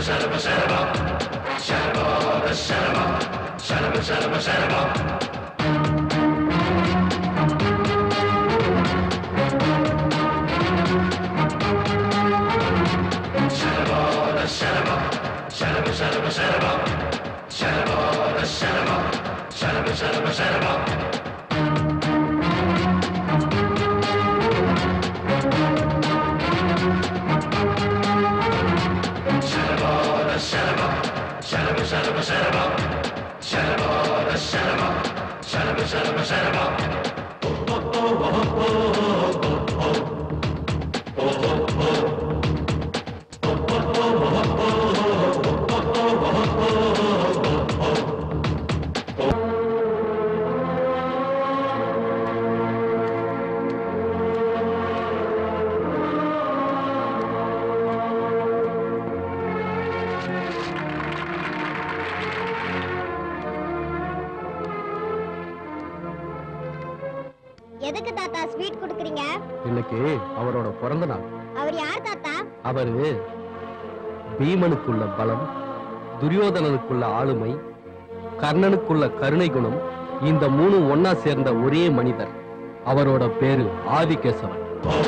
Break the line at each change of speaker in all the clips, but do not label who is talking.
எதுக்கு தாத்தா ஸ்வீட் குடுக்குறீங்க?
இன்னைக்கு அவரோட பிறந்த நாள்.
அவர் யார் தாத்தா?
அவரு பீமனுக்குள்ள பலம், துரியோதனனுக்குள்ள ஆளுமை, கர்ணனுக்குள்ள கருணை குணம், இந்த மூணு ஒன்னா சேர்ந்த ஒரே மனிதர். அவரோட பேரு ஆதி கேசவன்.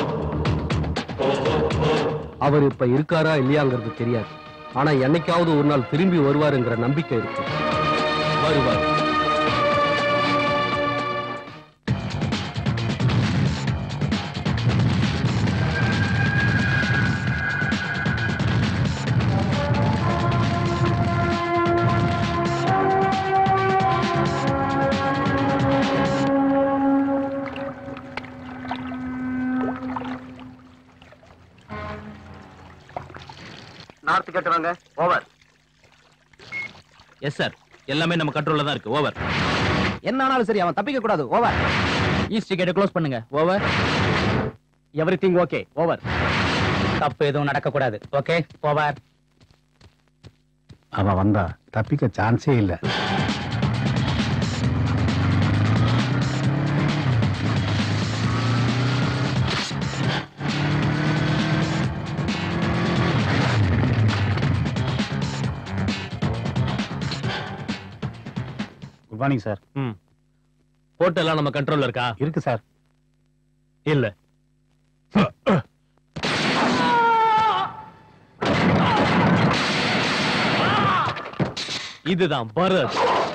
அவர் இப்ப இருக்காரா இல்லையாங்கிறது தெரியாது. ஆனா என்னைக்காவது ஒரு நாள் திரும்பி வருவாருங்கிற நம்பிக்கை இருக்கு. வருவார்.
நார்த் கேட்டு வாங்க. ஓவர்.
எஸ் சார், எல்லாமே நம்ம கண்ட்ரோல்ல தான் இருக்கு. ஓவர்.
என்ன ஆனாலும் சரி, அவன் தப்பிக்க கூடாது. ஓவர்.
ஈஸ்ட் கேட் க்ளோஸ் பண்ணுங்க. ஓவர்.
Everything okay. ஓவர்.
தப்பு எதுவும் நடக்க கூடாது. ஓகே. ஓவர்.
அவன் வந்தா தப்பிக்க சான்ஸே இல்ல. Good morning sir.
போர்ட் எல்லாம் நம்ம கண்ட்ரோல்ல இருக்கா?
இருக்கு சார்.
இல்ல. இதுதான் பரத்.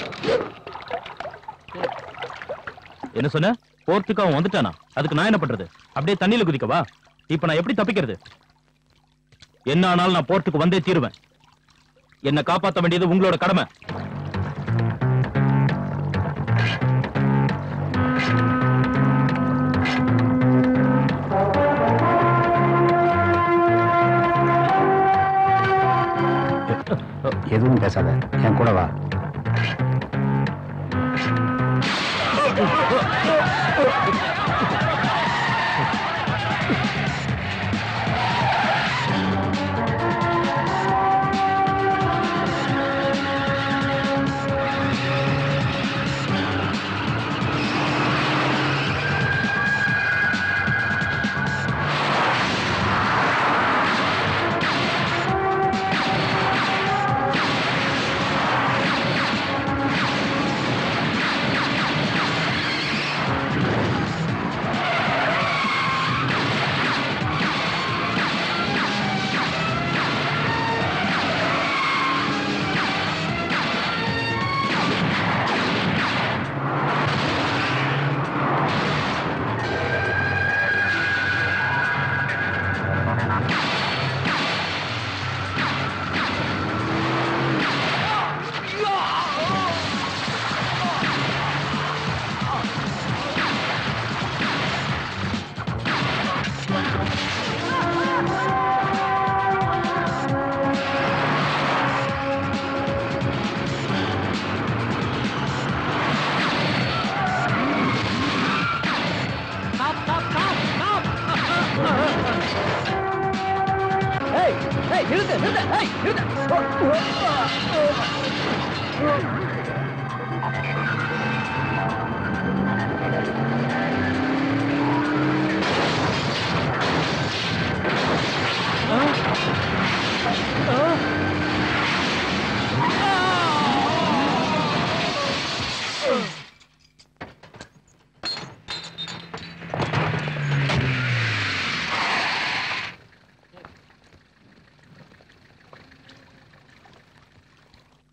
என்ன சொன்ன? போர்ட்டுக்கு அவன் வந்துட்டானா? அதுக்கு நான் என்ன பண்றது? அப்படியே தண்ணியில குதிக்கவா? இப்ப நான் எப்படி தப்பிக்கிறது? என்ன ஆனாலும் நான் போர்ட்டுக்கு வந்தே தீருவேன். என்ன காப்பாற்ற வேண்டியது உங்களோட கடமை.
எதுவும் பேசாத, என் கூட வா.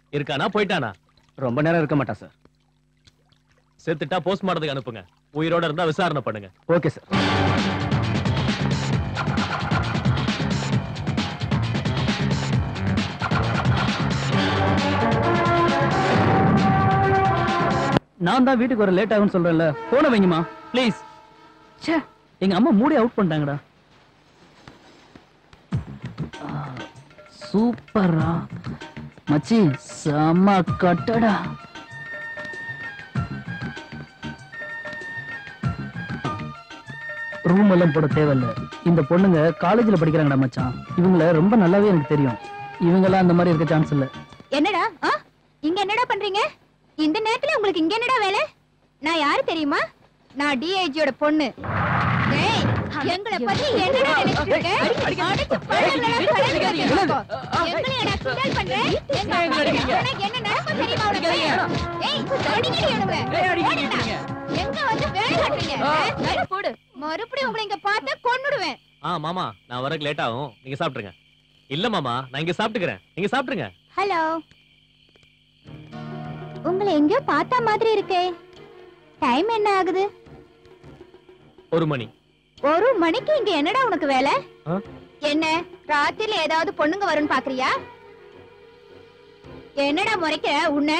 இருக்கானா போயிட்டானா?
ரொம்ப நேரம் இருக்க மாட்டா சார்.
செத்துட்டா போஸ்ட்மார்ட்டத்துக்கு அனுப்புங்க. உயிரோட இருந்தா விசாரணை பண்ணுங்க.
Okay sir. நான் தான் வீட்டுக்கு வர லேட் ஆகும்னு சொல்றேன்ல, போன வைங்கம்மா ப்ளீஸ். ச்சே, எங்க அம்மா மூடி அவுட் பண்ணிட்டாங்கடா. சூப்பரா மச்சி, செம்ம கட்டடா. ரூம் எல்லாம் போட தேவையில்ல. இந்த பொண்ணுங்க காலேஜ்ல படிக்கிறாங்கடா மச்சான். இவங்கள ரொம்ப நல்லாவே எனக்கு தெரியும். இவங்கெல்லாம் அந்த மாதிரி இருக்க சான்ஸ் இல்ல.
என்னடா இங்க என்னடா பண்றீங்க? இந்த நேரத்துல உங்களுக்கு இங்க என்னடா வேலை? நான் யாரு தெரியுமா? நான் டிஐஜியோட பொண்ணு. டேய், எங்களை பத்தி என்னடா நினைச்சிட்டு இருக்க? அடிச்சு பழங்கள கலங்க. எங்களை என்ன கிண்டல் பண்ற? என்ன நடக்கும் தெரியுமா உனக்கு? ஏய், அடிங்கடி அவனுங்க. எங்க வந்து வேலை காட்டுறீங்க? வேலை போடு. மறுபடியும் உங்களை இங்க பார்த்தா கொன்னுடுவேன்.
மாமா, நான் வரக்கு லேட் ஆகும். நீங்க சாப்பிட்டுருங்க. இல்ல மாமா, நான் இங்க சாப்பிட்டுக்கிறேன். நீங்க சாப்பிட்டுருங்க.
ஹலோ, உங்களை எங்கேயோ பார்த்தா மாதிரி இருக்கே. டைம் என்ன ஆகுது?
1 மணி.
1 மணிக்கு இங்க என்னடா உனக்கு வேலை? என்ன ராத்திரில ஏதாவது பொண்ணுங்க வரும்னு பாக்குறியா? என்னடா முறைக்க உன்ன?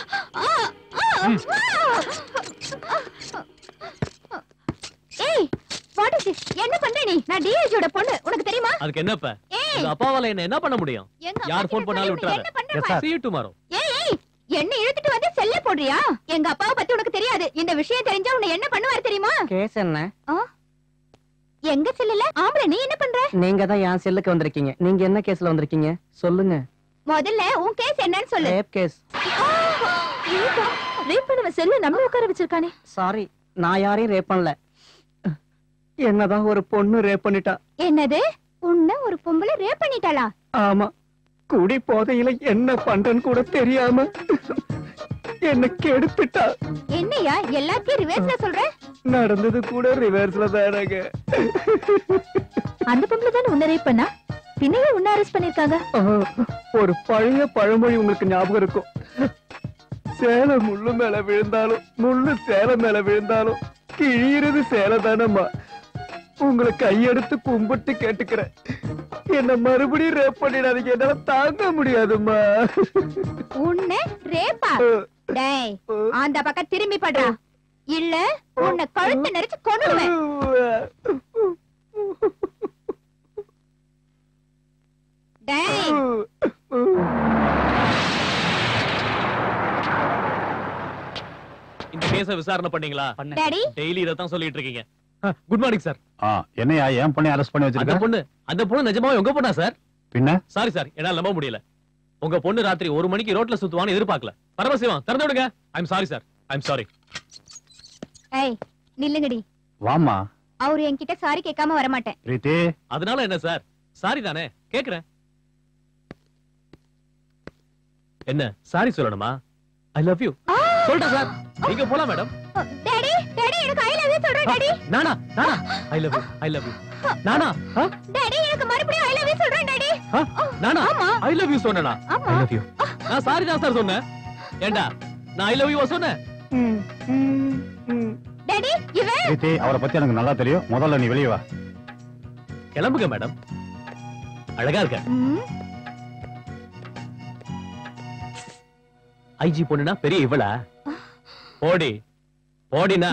ஏய், வாட் இஸ் திஸ்? என்ன பண்ற நீ? நான் டிஐஜியோட பொண்ணு, உனக்கு தெரியுமா?
அதுக்கு என்னப்பா? உங்க அப்பாவால என்ன பண்ண முடியும்? யார் ஃபோன் பண்ணாலும் விட்டுறாத. See you tomorrow.
ஏய், என்ன இழுத்துட்டு வந்து செல்ல போடுறியா? எங்க அப்பாவை பத்தி உனக்கு தெரியாது. இந்த விஷயம் தெரிஞ்சா உன்னை என்ன பண்ணுவார் தெரியுமா?
கேஸ் என்ன?
எங்க செல்லல? ஆம்பளை, நீ என்ன பண்ற?
நீங்க தான் என் செல்லுக்கு வந்திருக்கீங்க. நீங்க என்ன கேஸ்ல வந்திருக்கீங்க சொல்லுங்க.
முதல்ல உன் கேஸ் என்னன்னு சொல்லு.
Rape case.
ரேப் பண்ணவ செல்ல நம்மள உட்கார வச்சிருக்கானே.
சாரி, நான் யாரையும் ரேப் பண்ணல. என்னதான் ஒரு பொண்ணு ரேப் பண்ணிட்டா.
என்னது? உன்ன ஒரு பொம்பளை ரேப் பண்ணிட்டாளா?
ஆமா, குடி போதையில என்ன பண்றன்னு கூட தெரியாம என்ன கெடுத்துட்டா.
என்னையா எல்லாத்தையும் ரிவர்ஸ்ல சொல்ற?
நடந்தது கூட ரிவர்ஸ்ல தானங்க.
அந்த பொம்பளை தானே உன்ன ரேப் பண்ணா? பின்னையே உன்ன அரெஸ்ட் பண்ணிருக்காங்க.
ஒரு பழைய பழமொழி உங்களுக்கு ஞாபகம் இருக்கும். சேலை முள்ளு மேல விழுந்தாலும் முள்ளு சேலை மேல விழுந்தாலும் கிழியிறது சேலை தானம்மா. உங்களை கையெடுத்து கும்பிட்டு கேட்டுக்கிறேன், என்ன மறுபடியும் ரேப் பண்ணிடாதீங்க. என்னால தாங்க முடியாதும்மா.
உன்ன ரேப்பா? டேய், அந்த பக்கம் திரும்பி படுறா, இல்ல உன்னை கழுத்தை நெரிச்சு கொன்னுடுவேன். டேய்,
இந்த கேஸ விசாரணை பண்ணீங்களா?
டாடி,
டெய்லி இத தான் சொல்லிட்டு இருக்கீங்க. Good morning sir.
என்னையா ஏன் பண்ணி அரெஸ்ட் பண்ணி வச்சிருக்க?
அந்த பொண்ணு நிஜமாவே உங்க பொண்ணா சார்?
பின்ன
சாரி சார், என்னால நம்ப முடியல. உங்க பொண்ணு ராத்திரி 1 மணிக்கு ரோட்ல சுத்துவான்னு எதிர்பார்க்கல. பரமசிவம், திறந்து விடுங்க. I am sorry sir, I am sorry.
ஏய், நில்லுங்கடி.
வாமா.
அவரு என்கிட்ட சாரி கேட்காம வர மாட்டேன்.
பிரீத்தி,
அதனால என்ன சார்? சாரி தானே கேக்குறேன். என்ன சாரி சொல்லணுமா? ஐ லவ் யூ சொல்றேன் சார். நீங்க போலாம் மேடம்.
டாடி, டாடி, எனக்கு ஐ லவ் யூ சொல்றேன் டாடி.
நானா நானா I love you, I love you. நானா
டாடி, எனக்கு மறுபடியும் ஐ லவ் யூ சொல்றேன் டாடி.
நானா ஐ லவ் யூ சொன்னேனா?
ஆமா.
I love you. நான் சாரி தான் சார் சொன்னேன். ஏண்டா நான் ஐ லவ் யூ சொன்னேன்?
டாடி, இவன்
பிரீத்தி, அவரை பத்தி எனக்கு நல்லா தெரியும். முதல்ல நீ வெளியே வா.
கிளம்புங்க மேடம். அழகா இருக்க. ஐஜி பொண்ணுனா பெரிய இவளா? ஓடி ஓடினா.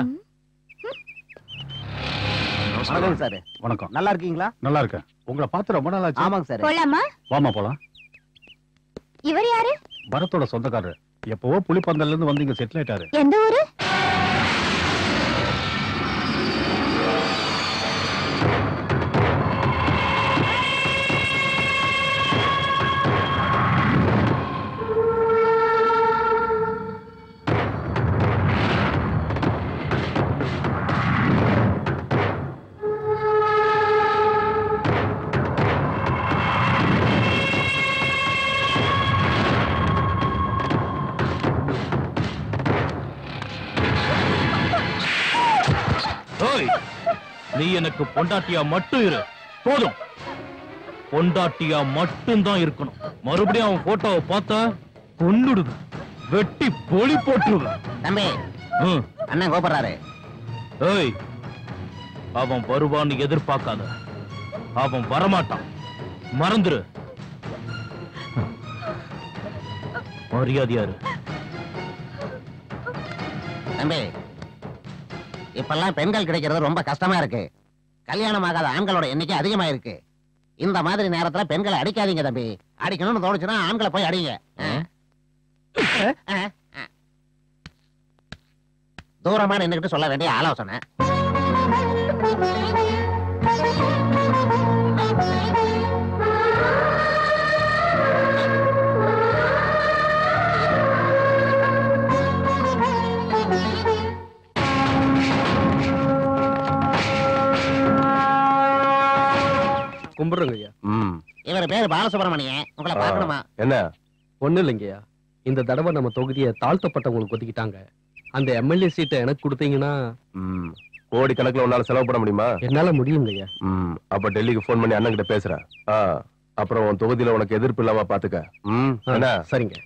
வணக்கம் சார்.
வணக்கம்.
நல்லா இருக்கீங்களா?
நல்லா இருக்கேன். உங்களை பார்த்து ரொம்ப நாள் ஆச்சு.
ஆமாங்க சார்.
போலாமா?
வாமா போலாம்.
இவர் யாரு?
பரத்தோட சொந்தக்காரர். எப்பவோ புலிப்பந்தல்ல இருந்து வந்து இங்க செட்டில் ஆயிட்டாரு.
எந்த ஊரு?
நீ எனக்கு பொண்டாட்டியா மட்டும் இரு போதும். பொண்டாட்டியா மட்டும் தான் இருக்கணும். மறுபடியும் அவன் போட்டோவை பார்த்தா கொன்னுடுவேன், வெட்டி பொலி போட்டுருவேன்.
தம்பி, அண்ணன் கோபப்படுறாரு.
ஏய், அவன் வருவான்னு எதிர்பார்க்காத. அவன் வரமாட்டான், மறந்துரு. மரியாதையாரு.
தம்பி, இப்பெல்லாம் பெண்கள் கிடைக்கிறது ரொம்ப கஷ்டமா இருக்கு. கல்யாணம் ஆகாத ஆண்களோட எண்ணிக்கை அதிகமா இருக்கு. இந்த மாதிரி நேரத்துல பெண்களை அடிக்காதீங்க தம்பி. அடிக்கணும்னு தோணுச்சுன்னா ஆண்களை போய் அடிங்க. தூரமா நின்னுக்கிட்டு சொல்ல வேண்டிய ஆலோசனை.
கும்பிடுறங்க.
இவர் பேரு பாலசுப்ரமணியன். உங்களை பார்க்கணுமா?
என்ன?
ஒண்ணு இல்லைங்கய்யா, இந்த தடவை நம்ம தொகுதியை தாழ்த்தப்பட்டவங்களுக்கு ஒதுக்கிட்டாங்க. அந்த எம்எல்ஏ சீட்டை எனக்கு கொடுத்தீங்கன்னா
கோடி கணக்குல உன்னால செலவு பண்ண முடியுமா?
என்னால முடியுங்கய்யா.
அப்ப டெல்லிக்கு போன் பண்ணி அண்ணன் கிட்ட பேசுறேன். அப்புறம் உன் தொகுதியில உனக்கு எதிர்ப்பு இல்லாம பாத்துக்க.
சரிங்க.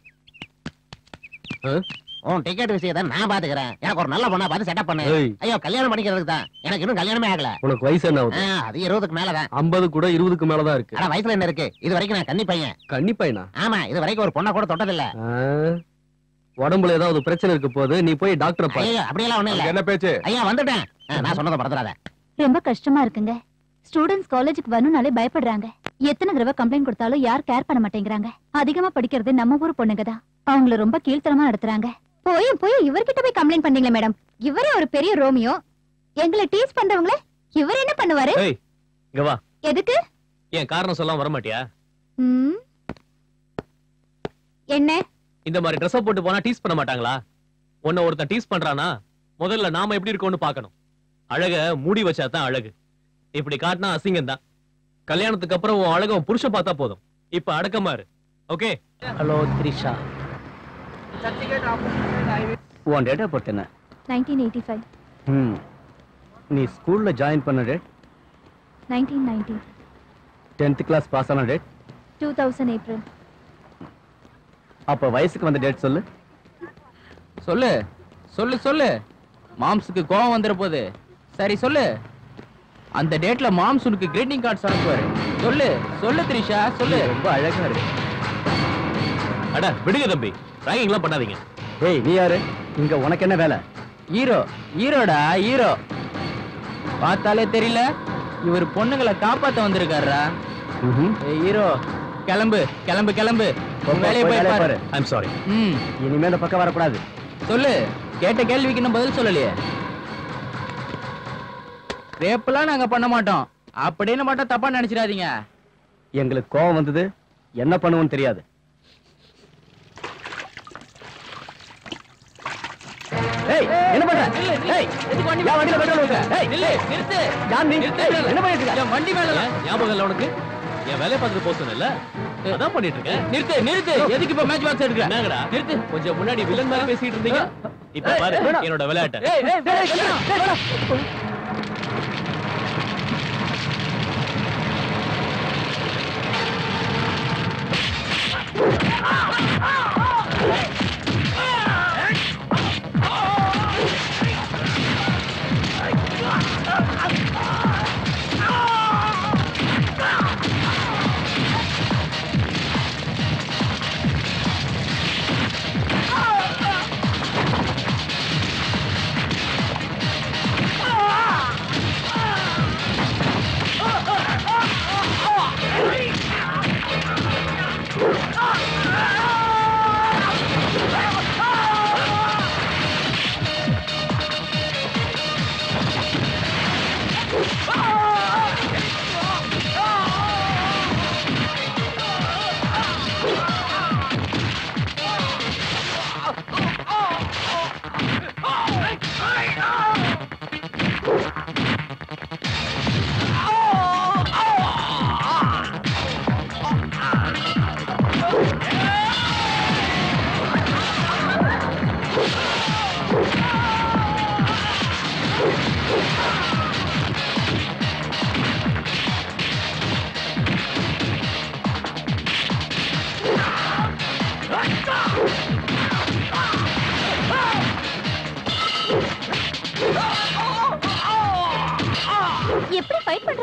உன் டிக்கெட் விஷயத்தை நான் பாத்துக்கிறேன். எனக்கு ஒரு நல்ல பொண்ணா பார்த்து செட்டப் பண்ணு. ஐயோ, கல்யாணம் பண்ணிக்கிறதுக்கு தான். எனக்கு இன்னும் கல்யாணமே ஆகல.
உனக்கு வயசு என்ன ஆகுது?
அது 20க்கு மேலதான்.
50 கூட 20க்கு மேலதான் இருக்கு.
ஆனா வயசுல என்ன இருக்கு? இது வரைக்கும் நான் கன்னி பையன்.
கன்னி பையனா?
ஆமா, இது வரைக்கும் ஒரு பொண்ணை கூட தொட்டதில்ல.
உடம்புல ஏதாவது பிரச்சனை இருக்க போது நீ போய் டாக்டரை பாரு.
ஐயோ, அப்படியெல்லாம் ஒண்ணும் இல்ல.
என்ன பேச்சு?
ஐயா, வந்துட்டேன். நான் சொன்னதை மறந்துடாத.
ரொம்ப கஷ்டமா இருக்குங்க. ஸ்டூடெண்ட்ஸ் காலேஜுக்கு வரணும்னாலே பயப்படுறாங்க. எத்தனை தடவை கம்ப்ளைண்ட் கொடுத்தாலும் யார் கேர் பண்ண மாட்டேங்கிறாங்க. அதிகமா படிக்கிறது நம்ம ஊர் பொண்ணுங்க தான். அவங்கள ரொம்ப கீழ்த்தரமா நடத்துறாங்க. போய் இவர்கிட்ட போய் கம்ப்ளைண்ட் பண்ணீங்களே மேடம். இவரே ஒரு பெரிய ரோமியோ. எங்களை டீஸ் பண்றவங்கள இவர் என்ன பண்ணுவாரு?
இங்க வா.
எதுக்கு?
ஏன் காரணம் சொல்லாம வர மாட்டியா?
என்ன
இந்த மாதிரி ட்ரெஸ் போட்டு போனா டீஸ் பண்ண மாட்டாங்களா? உன்னை ஒருத்தன் டீஸ் பண்றானா முதல்ல நாம எப்படி இருக்கோம்னு பார்க்கணும். அழக மூடி வச்சாதான் அழகு. இப்படி காட்டினா அசிங்கம் தான். கல்யாணத்துக்கு அப்புறம் உன் அழக புருஷன் பார்த்தா போதும். இப்ப அடக்கமா இரு. ஓகே?
ஹலோ த்ரிஷா, உன் டேட் ஆஃப் பர்த் என்ன?
1985.
நீ ஸ்கூல்ல ஜாயின் பண்ண டேட்?
1990.
10th கிளாஸ் பாஸ் ஆன டேட்?
2000 ஏப்ரல்.
அப்ப வயசுக்கு வந்த டேட் சொல்லு.
சொல்லு சொல்லு சொல்லு. மாம்ஸுக்கு கோவம் வந்துற போது. சரி சொல்லு. அந்த டேட்ல மாம்ஸ் உனக்கு கிரீட்டிங் கார்ட்ஸ் அனுப்புவாரு. சொல்லு சொல்லு த்ரிஷா சொல்லு.
ரொம்ப அழகா இருக்கு.
அட விடுங்க தம்பி, ராகிங்லாம் பண்ணாதீங்க.
ஏய், நீ யாரு? இங்க உனக்கு என்ன வேலை?
ஹீரோ. ஹீரோடா ஹீரோ. பார்த்தாலே தெரியல இவர் பொண்ணுங்களை காப்பாத்த வந்திருக்காரா. ஹீரோ, கிளம்பு கிளம்பு கிளம்பு. வேலையை போய் பாரு.
I am sorry.
இனிமே இந்த பக்கம் வரக்கூடாது.
சொல்லு. கேட்ட கேள்விக்கு இன்னும் பதில் சொல்லலையே. ரேப்பெல்லாம் நாங்க பண்ண மாட்டோம் அப்படின்னு மட்டும் தப்பா நினைச்சிடாதீங்க.
எங்களுக்கு கோவம் வந்தது, என்ன பண்ணுவோம்னு தெரியாது. ஏய், என்ன பண்ற? ஏய்,
எதுக்கு வண்டி
யா வண்டியில பெட்ரோல் ஊத்து. ஏய்,
நில்லு, நிறுத்து.
யார் நீ?
நிறுத்து.
என்ன பண்ணிட்டு இருக்க?
என் வண்டி மேல
ஞாபகம் இல்ல உனக்கு? என் வேலையை பார்த்துட்டு போக சொன்னேன்ல, அதான் பண்ணிட்டு இருக்கேன்.
நிறுத்து நிறுத்து. எதுக்கு இப்ப மேட்ச் பாக்ஸ் எடுக்கிற?
என்னங்கடா
நிறுத்து.
கொஞ்சம் முன்னாடி வில்லன் மாதிரி பேசிட்டு இருந்தீங்க. இப்ப பாரு என்னோட விளையாட்டை.
ஏய் ஏய் ஏய்.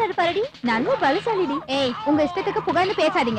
இருப்பாருடி. நல்ல பலசாலிடி. ஏய், உங்க இஷ்டத்துக்கு புகழ்ந்து பேசாதீங்க.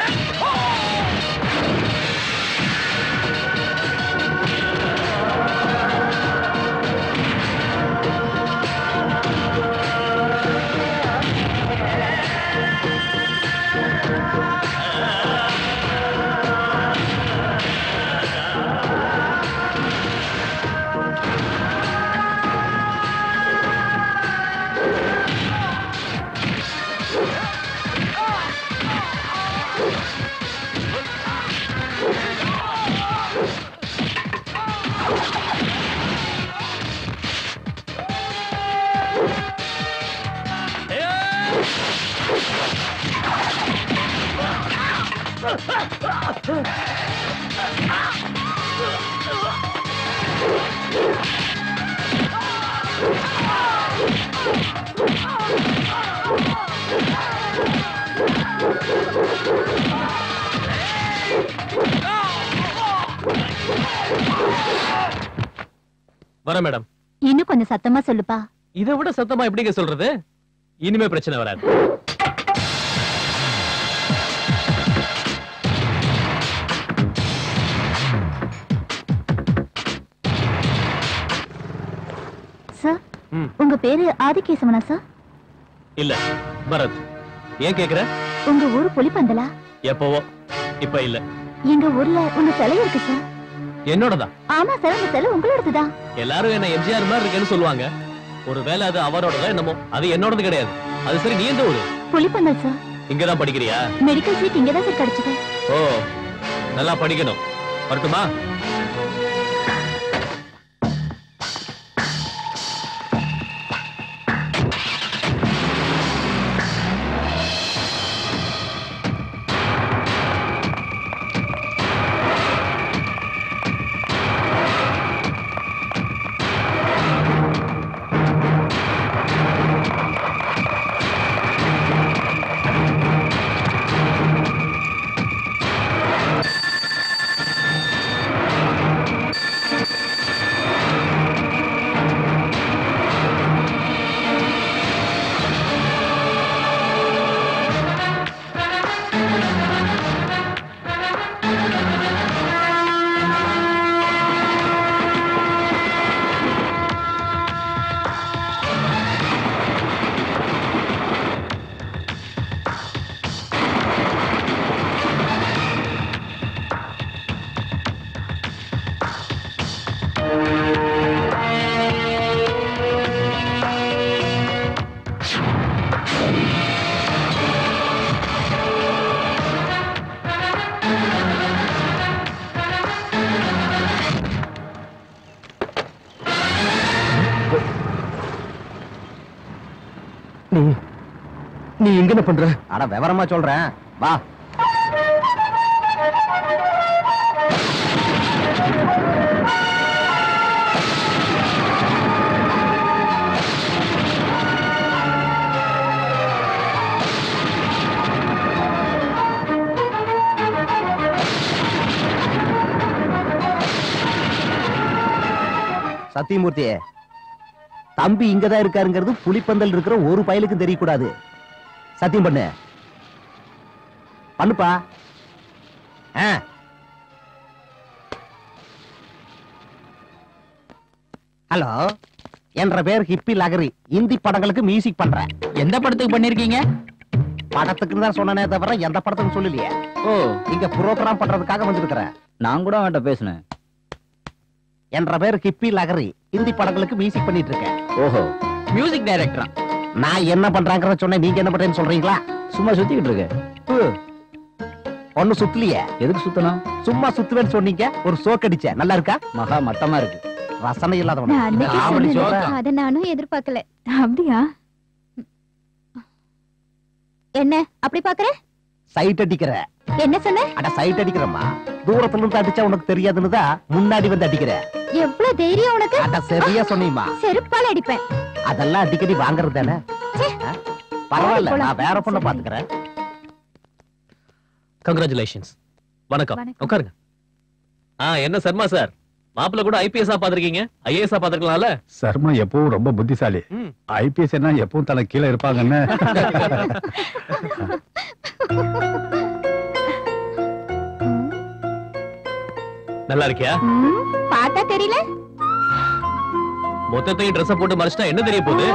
வர மேடம்.
இன்னும் கொஞ்சம் சத்தமா சொல்லுப்பா.
இதை விட சத்தமா எப்படிங்க சொல்றது? இனிமே பிரச்சனை வராது.
சார், உங்க பேரு ஆதி கேசவனா சார்?
இல்ல, பரத். ஏன் கேக்குற?
உங்க ஊரு புலிப்பந்தலா?
எப்பவோ, இப்ப இல்ல.
எங்க ஊர்ல உங்க சிலை இருக்கு சார்.
என்னோடதா?
ஆமா சார், உங்க சிலை உங்களோடதுதான்.
எல்லாரும் என்ன எம்ஜிஆர் மாதிரி இருக்குன்னு சொல்லுவாங்க. ஒருவேளை அது அவரோடதா என்னமோ. அது என்னோடது கிடையாது. அது சரி, நீ எந்த ஊரு?
புலிப்பந்தல் சார்.
இங்கதான் படிக்கிறியா?
மெடிக்கல் சீட் இங்கதான் சார் கிடைச்சது.
ஓ, நல்லா படிக்கணும். வரட்டுமா?
நீ எங்க என்ன பண்ற?
அட விவரமா சொல்றேன், வா. சத்தியமூர்த்தி, தம்பி இங்கதான் இருக்காருங்கிறது புலிப்பந்தல் இருக்கிற ஒரு பயலுக்கு தெரியக்கூடாது. சத்தியம் பண்ணு. பண்ணுப்பா. ஹலோ, என்ற பேர் ஹிப்பி லகரி. இந்தி படங்களுக்கு மியூசிக் பண்றேன்.
எந்த படத்துக்கு பண்ணிருக்கீங்க?
படத்துக்கு தான் சொன்னனே தவிர எந்த படத்துக்கு சொல்லலையே.
ஓ,
இங்க புரோகிராம் பண்றதுக்காக வந்திருக்கிறேன்.
நான் கூட அவன்கிட்ட பேசினேன்.
என்ற பேர் ஹிப்பி லகரி. இந்தி படங்களுக்கு மியூசிக் பண்ணிட்டு இருக்கேன்.
ஓஹோ, மியூசிக் டைரக்டரா?
நான் என்ன பண்றாங்கற சொன்னேன், நீங்க என்ன பண்றேன்னு சொல்றீங்களா?
சும்மா சுத்திக்கிட்டு இருக்க.
ஒண்ணு சுத்தலையே.
எதுக்கு சுத்தணும்?
சும்மா சுத்துவேன்னு சொன்னீங்க, ஒரு சோக் அடிச்ச. நல்லா இருக்கா?
மகா மட்டமா இருக்கு.
ரசனை இல்லாதவன்.
அத நானும் எதிர்பார்க்கல. அப்படியா? என்ன அப்படி பாக்குற?
சைட் அடிக்கிற.
என்ன சொன்ன?
அட சைட் அடிக்கிறமா. தூரத்துல இருந்து அடிச்சா உனக்கு தெரியாதுன்னு தான் முன்னாடி வந்து அடிக்கிற.
எவ்வளவு தைரியம் உனக்கு?
அட சரியா சொன்னீமா.
செருப்பால அடிப்பேன்.
அதெல்லாம் அடிக்கடி வாங்குறது தானே. பரவாயில்ல, நான் வேற பொண்ணை பாத்துக்கிறேன்.
கங்க்ராச்சுலேஷன்ஸ். வணக்கம், உட்காருங்க. என்ன சர்மா சார், மாப்பிள்ள கூட ஐபிஎஸ் பாத்திருக்கீங்க, ஐஏஎஸ் பாத்திருக்கலாம்ல.
சர்மா எப்பவும் ரொம்ப புத்திசாலி. ஐபிஎஸ் என்ன எப்பவும் தலை கீழே இருப்பாங்கன்னு.
நல்லா இருக்கியா?
பார்த்தா தெரியல.
மொத்தத்தையும் ட்ரெஸ் போட்டு மறைச்சிட்டா என்ன தெரிய போகுது?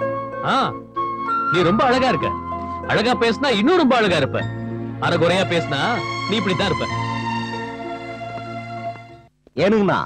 நீ ரொம்ப அழகா இருக்க. அழகா பேசினா இன்னும் ரொம்ப அழகா இருப்ப. அரைகுறையா பேசினா நீ இப்படித்தான் இருப்ப.
ஏனுங்கண்ணா,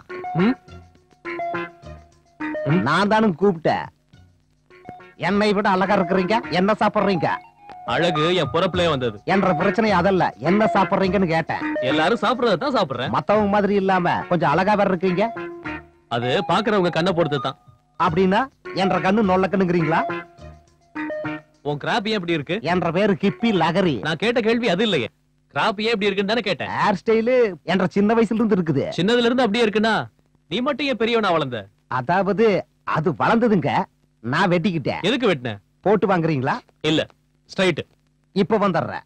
நான் தானும் கூப்பிட்டேன். என்னை விட அழகா இருக்கிறீங்க, என்ன சாப்பிடுறீங்க?
அழகு என் பொறப்புலயே வந்தது.
என்ற பிரச்சனை அதல்ல, என்ன சாப்பிடுறீங்கன்னு கேட்டேன்.
எல்லாரும் சாப்பிடுறதான் சாப்பிடுறேன்.
மத்தவங்க மாதிரி இல்லாம கொஞ்சம் அழகா வேற இருக்கீங்க.
அது பாக்குறவங்க கண்ணை பொறுத்து தான்.
அப்படின்னா என்ற கண்ணு நொல்ல கண்ணுங்கிறீங்களா?
உன் கிராப் ஏன் இப்படி இருக்கு?
என்ற பேரு கிப்பி லகரி.
நான் கேட்ட கேள்வி அது இல்லையே. கிராப் ஏன் இப்படி இருக்குன்னு தானே கேட்டேன்.
ஹேர் ஸ்டைலு என்ற சின்ன வயசுல இருந்து இருக்குது.
சின்னதுல இருந்து அப்படியே இருக்குன்னா நீ மட்டும் ஏன் பெரியவனா வளர்ந்த?
அதாவது அது வளர்ந்ததுங்க, நான் வெட்டிக்கிட்டேன்.
எதுக்கு வெட்டின?
போட்டு வாங்குறீங்களா?
இல்ல, ஸ்ட்ரைட்.
இப்ப வந்துடுறேன்.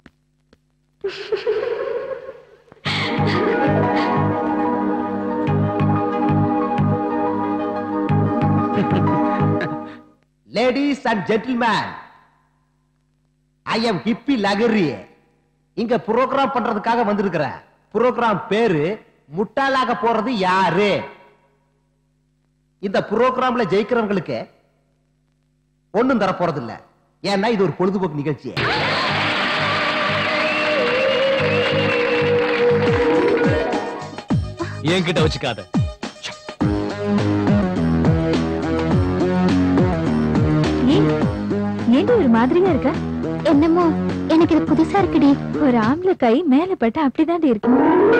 Ladies and gentlemen, I am ஹிப்பி லகரி. இங்க புரோகிராம் பண்றதுக்காக வந்திருக்கிறேன். புரோகிராம் பேரு முட்டாளாக போறது யாரு. இந்த புரோகிராம்ல ஜெயிக்கிறவங்களுக்கு ஒண்ணும் தர போறது இல்ல, ஏன்னா இது ஒரு பொழுதுபோக்கு நிகழ்ச்சி.
என்கிட்ட வச்சுக்காத.
ஏன் ஒரு மாதிரியா இருக்க? என்னமோ எனக்கு இது புதுசா இருக்குடி. ஒரு ஆம்பளை கை மேல பட்டு அப்படிதான் இருக்கு.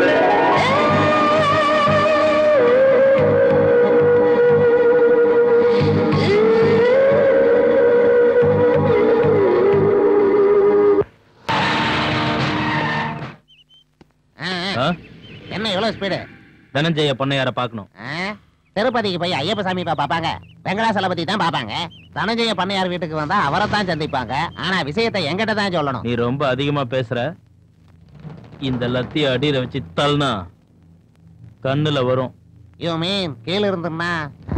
என்ன எவ்வளவு ஸ்பீடு?
தனஞ்சய பண்ணையார பாக்கணும்.
திருப்பதிக்கு போய் ஐயப்ப சாமி பாப்பாங்க, வெங்கடாசலபதி தான் பாப்பாங்க. தனஞ்சய பண்ணையார் வீட்டுக்கு வந்தா அவரை தான் சந்திப்பாங்க. ஆனா விஷயத்தை எங்கிட்ட தான் சொல்லணும்.
நீ ரொம்ப அதிகமா பேசுற. இந்த லத்திய அடியில வச்சு தள்ளினா கண்ணுல வரும்.
யூ மீன் கீழ இருந்துன்னா?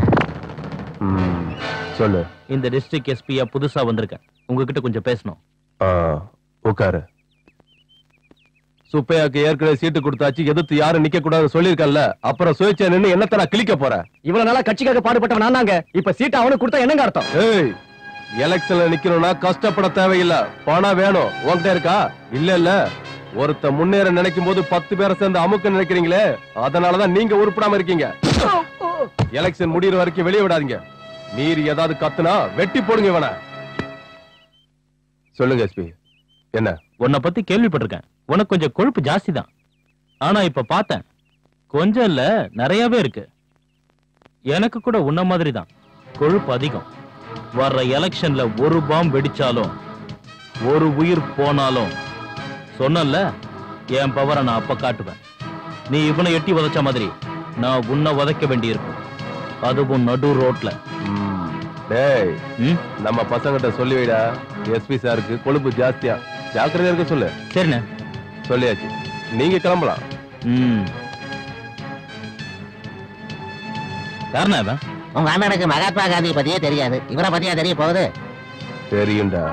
சொல்லு.
இந்த டிஸ்ட்ரிக்ட் எஸ்பியா புதுசா வந்திருக்கேன், உங்ககிட்ட கொஞ்சம் பேசணும்.
உட்காரு. சுப்பையாக்கு ஏற்கனவே சீட்டு கொடுத்தாச்சு, எதிர்த்து யாரும் நிக்க கூடாது சொல்லிருக்கல. அப்புறம் சுயேட்சை நின்னு என்னத்தடா கிளிக்க போற?
இவ்வளவு நாளா கட்சிக்காக பாடுபட்டவன் நான் தாங்க. இப்ப சீட்டை அவனுக்கு கொடுத்தா என்னங்க அர்த்தம்?
ஏய், எலெக்ஷன்ல நிக்கணும்னா கஷ்டப்பட தேவையில்லை, பணம் வேணும். உன்கிட்ட இருக்கா? இல்ல. ஒருத்த முன்னேற நினைக்கும் போது 10 பேரை சேர்ந்து அமுக்க நினைக்கிறீங்களே, அதனாலதான் நீங்க உருப்படாம இருக்கீங்க. எலெக்ஷன் முடியற வரைக்கும் வெளியே விடாதீங்க. மீறி ஏதாவது கத்துனா வெட்டி போடுங்க இவனை. சொல்லுங்க எஸ்பி. என்ன?
உன்னை பத்தி கேள்விப்பட்டிருக்கேன், உனக்கு கொஞ்சம் கொழுப்பு ஜாஸ்தி தான். ஆனா இப்ப பார்த்தேன், கொஞ்சம் இல்ல நிறையவே இருக்கு. எனக்கு கூட உன்ன மாதிரி தான் கொழுப்பு அதிகம். வர்ற எலெக்ஷன்ல ஒரு பாம் வெடிச்சாலும் ஒரு உயிர் போனாலும் சொன்னல, என் பவரை நான் அப்ப காட்டுவேன். நீ இவனை எட்டி உதைச்ச மாதிரி நான் உன்னை உதைக்க வேண்டியிருக்கும், அதுவும் நடு ரோட்ல.
டேய், நம்ம பசங்கிட்ட சொல்லி வைடா, எஸ்பி சாருக்கு கொழுப்பு ஜாஸ்தியா, ஜாக்கிரதையா இருக்க சொல்லு.
சரிண்ணே,
சொல்லியாச்சு. நீங்க கிளம்பலாம்.
யாருண்ணா இவன்?
உங்க அண்ணனுக்கு மகாத்மா காந்தி பத்தியே தெரியாது, இவரை பத்தியா தெரிய போகுது?
தெரியும்டா.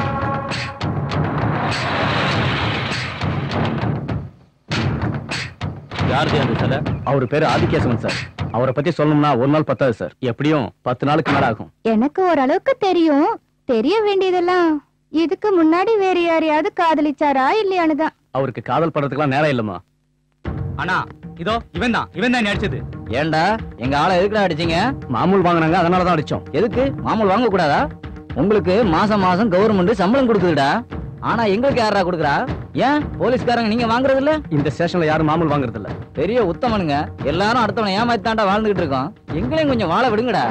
யாருக்கு அந்த சிலை?
அவரு பேரு ஆதி கேசவன் சார். அவரை பத்தி சொல்லணும்னா ஒரு நாள் பத்தாது சார், எப்படியும் 10 நாளுக்கு மேல ஆகும்.
எனக்கு ஓரளவுக்கு தெரியும். தெரிய வேண்டியதெல்லாம் இதுக்கு முன்னாடி வேற யாரையாவது காதலிச்சாரா இல்லையானு தான்.
அவருக்கு காதல் பண்றதுக்கெல்லாம் நேரம் இல்லம்மா.
அண்ணா இதோ இவன் தான் அடிச்சது.
ஏண்டா எங்க ஆளை எதுக்குடா அடிச்சீங்க?
மாமூல் வாங்கினாங்க, அதனாலதான் அடிச்சோம்.
எதுக்கு மாமூல் வாங்க கூடாதா? உங்களுக்கு மாசம் மாசம் கவர்மெண்ட் சம்பளம் கொடுக்குதுடா. ஆனா எங்களுக்கு யாரா கொடுக்குறா? ஏன் போலீஸ்காரங்க நீங்க வாங்குறது இல்ல?
இந்த ஸ்டேஷன்ல யாரும் மாமூல் வாங்குறது இல்ல.
பெரிய உத்தமனுங்க, எல்லாரும் அடுத்தவனை ஏமாத்தாண்டா வாழ்ந்துகிட்டு இருக்கோம். எங்களையும் கொஞ்சம் வாழ விடுங்கடா.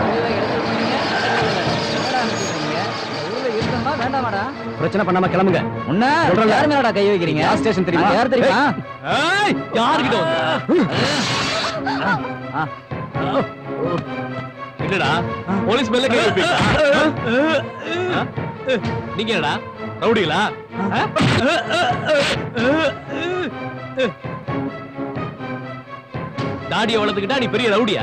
வேண்டாமாடா,
பிரச்சனை பண்ணாம கிளம்புங்க.
உன்ன யாரு மேலடா கை வைக்கிறீங்க?
ஸ்டேஷன் தெரியுமா?
யார் தெரியுமா?
யாருக்கிட்ட என்னடா போலீஸ் மேல கை வைப்பீங்களா? நீங்க என்னடா ரவுடிகளா? தாடி தாடியை வளர்த்துக்கிட்டா நீ பெரிய ரவுடியா?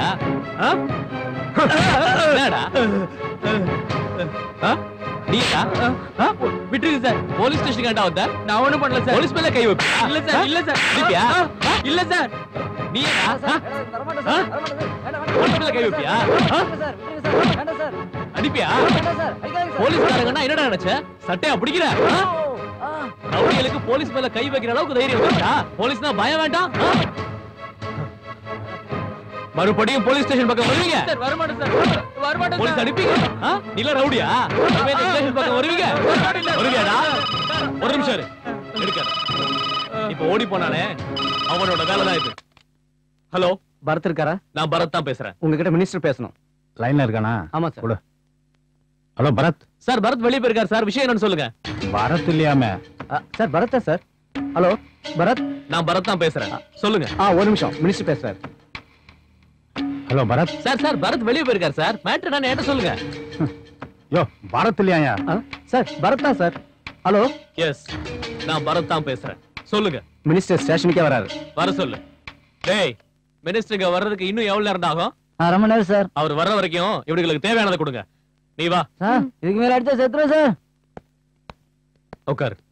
நீடா விட்டுருங்க சார். போலீஸ் ஸ்டேஷன் கேட்டா வந்த? நான் ஒண்ணும் பண்ணல சார். போலீஸ் மேல கை வைப்பா? இல்ல சார், இல்ல சார். இல்ல சார். நீடா போலீஸ் மேல கை வைப்பியா? அடிப்பியா? போலீஸ்காரங்கன்னா என்னடா நினைச்ச? சட்டையா பிடிக்கிற? ரவுடிகளுக்கு போலீஸ் மேல கை வைக்கிற அளவுக்கு தைரியம் இருக்கா? போலீஸ்னா பயம் வேண்டாம்? மறுபடியும் போலீஸ் ஸ்டேஷன் பக்கம் வருவீங்க? வரமாட்டேன் சார், வரமாட்டேன். போலீஸ் அனுப்பிங்க. நீல ரவுடியா? ஸ்டேஷன் பக்கம் வருவீங்க? வருவியாடா? ஒரு நிமிஷம் இரு. எடுக்காத. இப்ப ஓடி போனானே அவனோட வேலை தான் இது. ஹலோ,
பரத் இருக்காரா?
நான் பரத் தான் பேசுறேன்.
உங்ககிட்ட மினிஸ்டர் பேசணும்.
லைன்ல இருக்கானா?
ஆமா sir.
Hello Bharath.
Sir Bharath வெளியே போயிருக்காரு சார். விஷயம் என்னன்னு சொல்லுங்க.
பரத் இல்லையாமே.
சார் பரத்தா சார்? ஹலோ பரத்.
நான் பரத் தான் பேசுறேன். சொல்லுங்க.
ஒரு நிமிஷம், மினிஸ்டர் பேசுறாரு.
ஹலோ பரத்.
சார் பரத் வெளியே போயிருக்காரு சார். மேட்டர் என்ன என்ன சொல்லுங்க.
யோ பரத் இல்லையா?
சார் பரத் தான் சார். ஹலோ.
எஸ், நான் பரத் தான் பேசுறேன். சொல்லுங்க.
மினிஸ்டர் ஸ்டேஷனுக்கே வராரு.
வர சொல்லு. டேய், மினிஸ்டருக்கு வர்றதுக்கு இன்னும் எவ்வளவு நேரம் ஆகும்?
அரை மணி நேரம் சார்.
அவர் வர்ற வரைக்கும் இவங்களுக்கு தேவையானதை கொடுங்க. நீ வா
சார். இதுக்கு மேல அடிச்சா செத்துறோம் சார்.
உட்கார்.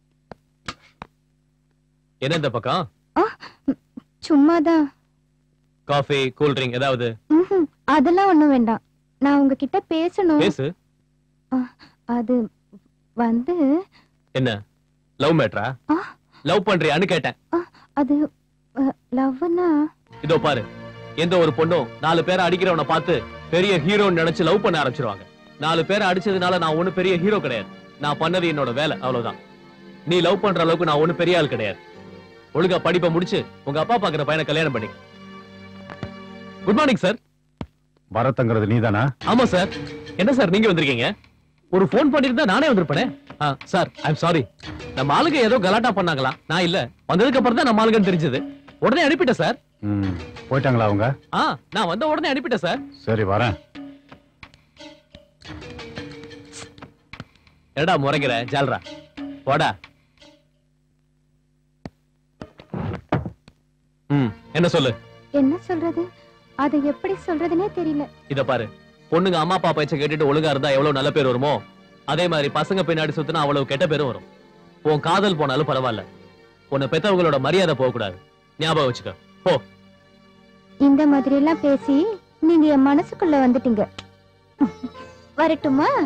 என்ன இந்த பக்கம்?
சும்மாதான்.
காஃபி, கூல் ட்ரிங்க் ஏதாவது?
அதெல்லாம் ஒண்ணும் வேண்டாம். நான் உங்ககிட்ட பேசணும்.
பேசு.
அது வந்து
என்ன லவ் மேட்டரா? லவ் பண்றியான்னு கேட்டேன்.
அது லவ்னா
இதோ பாரு, எந்த ஒரு பொண்ணும் 4 பேரை அடிக்கிறவனை பார்த்து பெரிய ஹீரோன்னு நினைச்சு லவ் பண்ண ஆரம்பிச்சிருவாங்க. 4 பேரை அடிச்சதுனால நான் ஒண்ணு பெரிய ஹீரோ கிடையாது. நான் பண்ணது என்னோட வேலை, அவ்வளவுதான். நீ லவ் பண்ற அளவுக்கு நான் ஒண்ணு பெரிய ஆள் கிடையாது. ஒழுங்கா படிப்பை முடிச்சு உங்க அப்பா பாக்குற பையனை கல்யாணம் பண்ணி. Good morning sir.
பரத்ங்கிறது நீதானா?
ஆமா சார். என்ன சார் நீங்க வந்திருக்கீங்க? ஒரு போன் பண்ணிருந்தா நானே வந்திருப்பேனே. Sir I am sorry. நம்ம ஆளுங்க ஏதோ கலாட்டா பண்ணாங்களா? நான் இல்ல, வந்ததுக்கு அப்புறம் தான் நம்ம ஆளுங்கன்னு தெரிஞ்சது. உடனே அனுப்பிட்டேன் சார்.
போயிட்டாங்களா அவங்க?
நான் வந்த உடனே அனுப்பிட்டேன் சார்.
சரி வரேன்.
என்னடா முறைங்கிற ஜால்ரா? போடா. என்ன சொல்லு.
என்ன சொல்றது? அதை எப்படி சொல்றதுனே தெரியல.
இத பாரு, பொண்ணுங்க அம்மா அப்பா பேச்ச கேட்டுட்டு ஒழுங்கா இருந்தா எவ்வளவு நல்ல பேர் வருமோ, அதே மாதிரி பசங்க பின்னாடி சுத்தினா அவ்வளவு கெட்ட பேரும் வரும். உன் காதல் போனாலும் பரவாயில்ல, உன்னை பெத்தவங்களோட மரியாதை போக கூடாது. ஞாபகம் வச்சுக்க. போ.
இந்த மாதிரி எல்லாம் பேசி நீங்க என் மனசுக்குள்ள வந்துட்டீங்க. வரட்டுமா?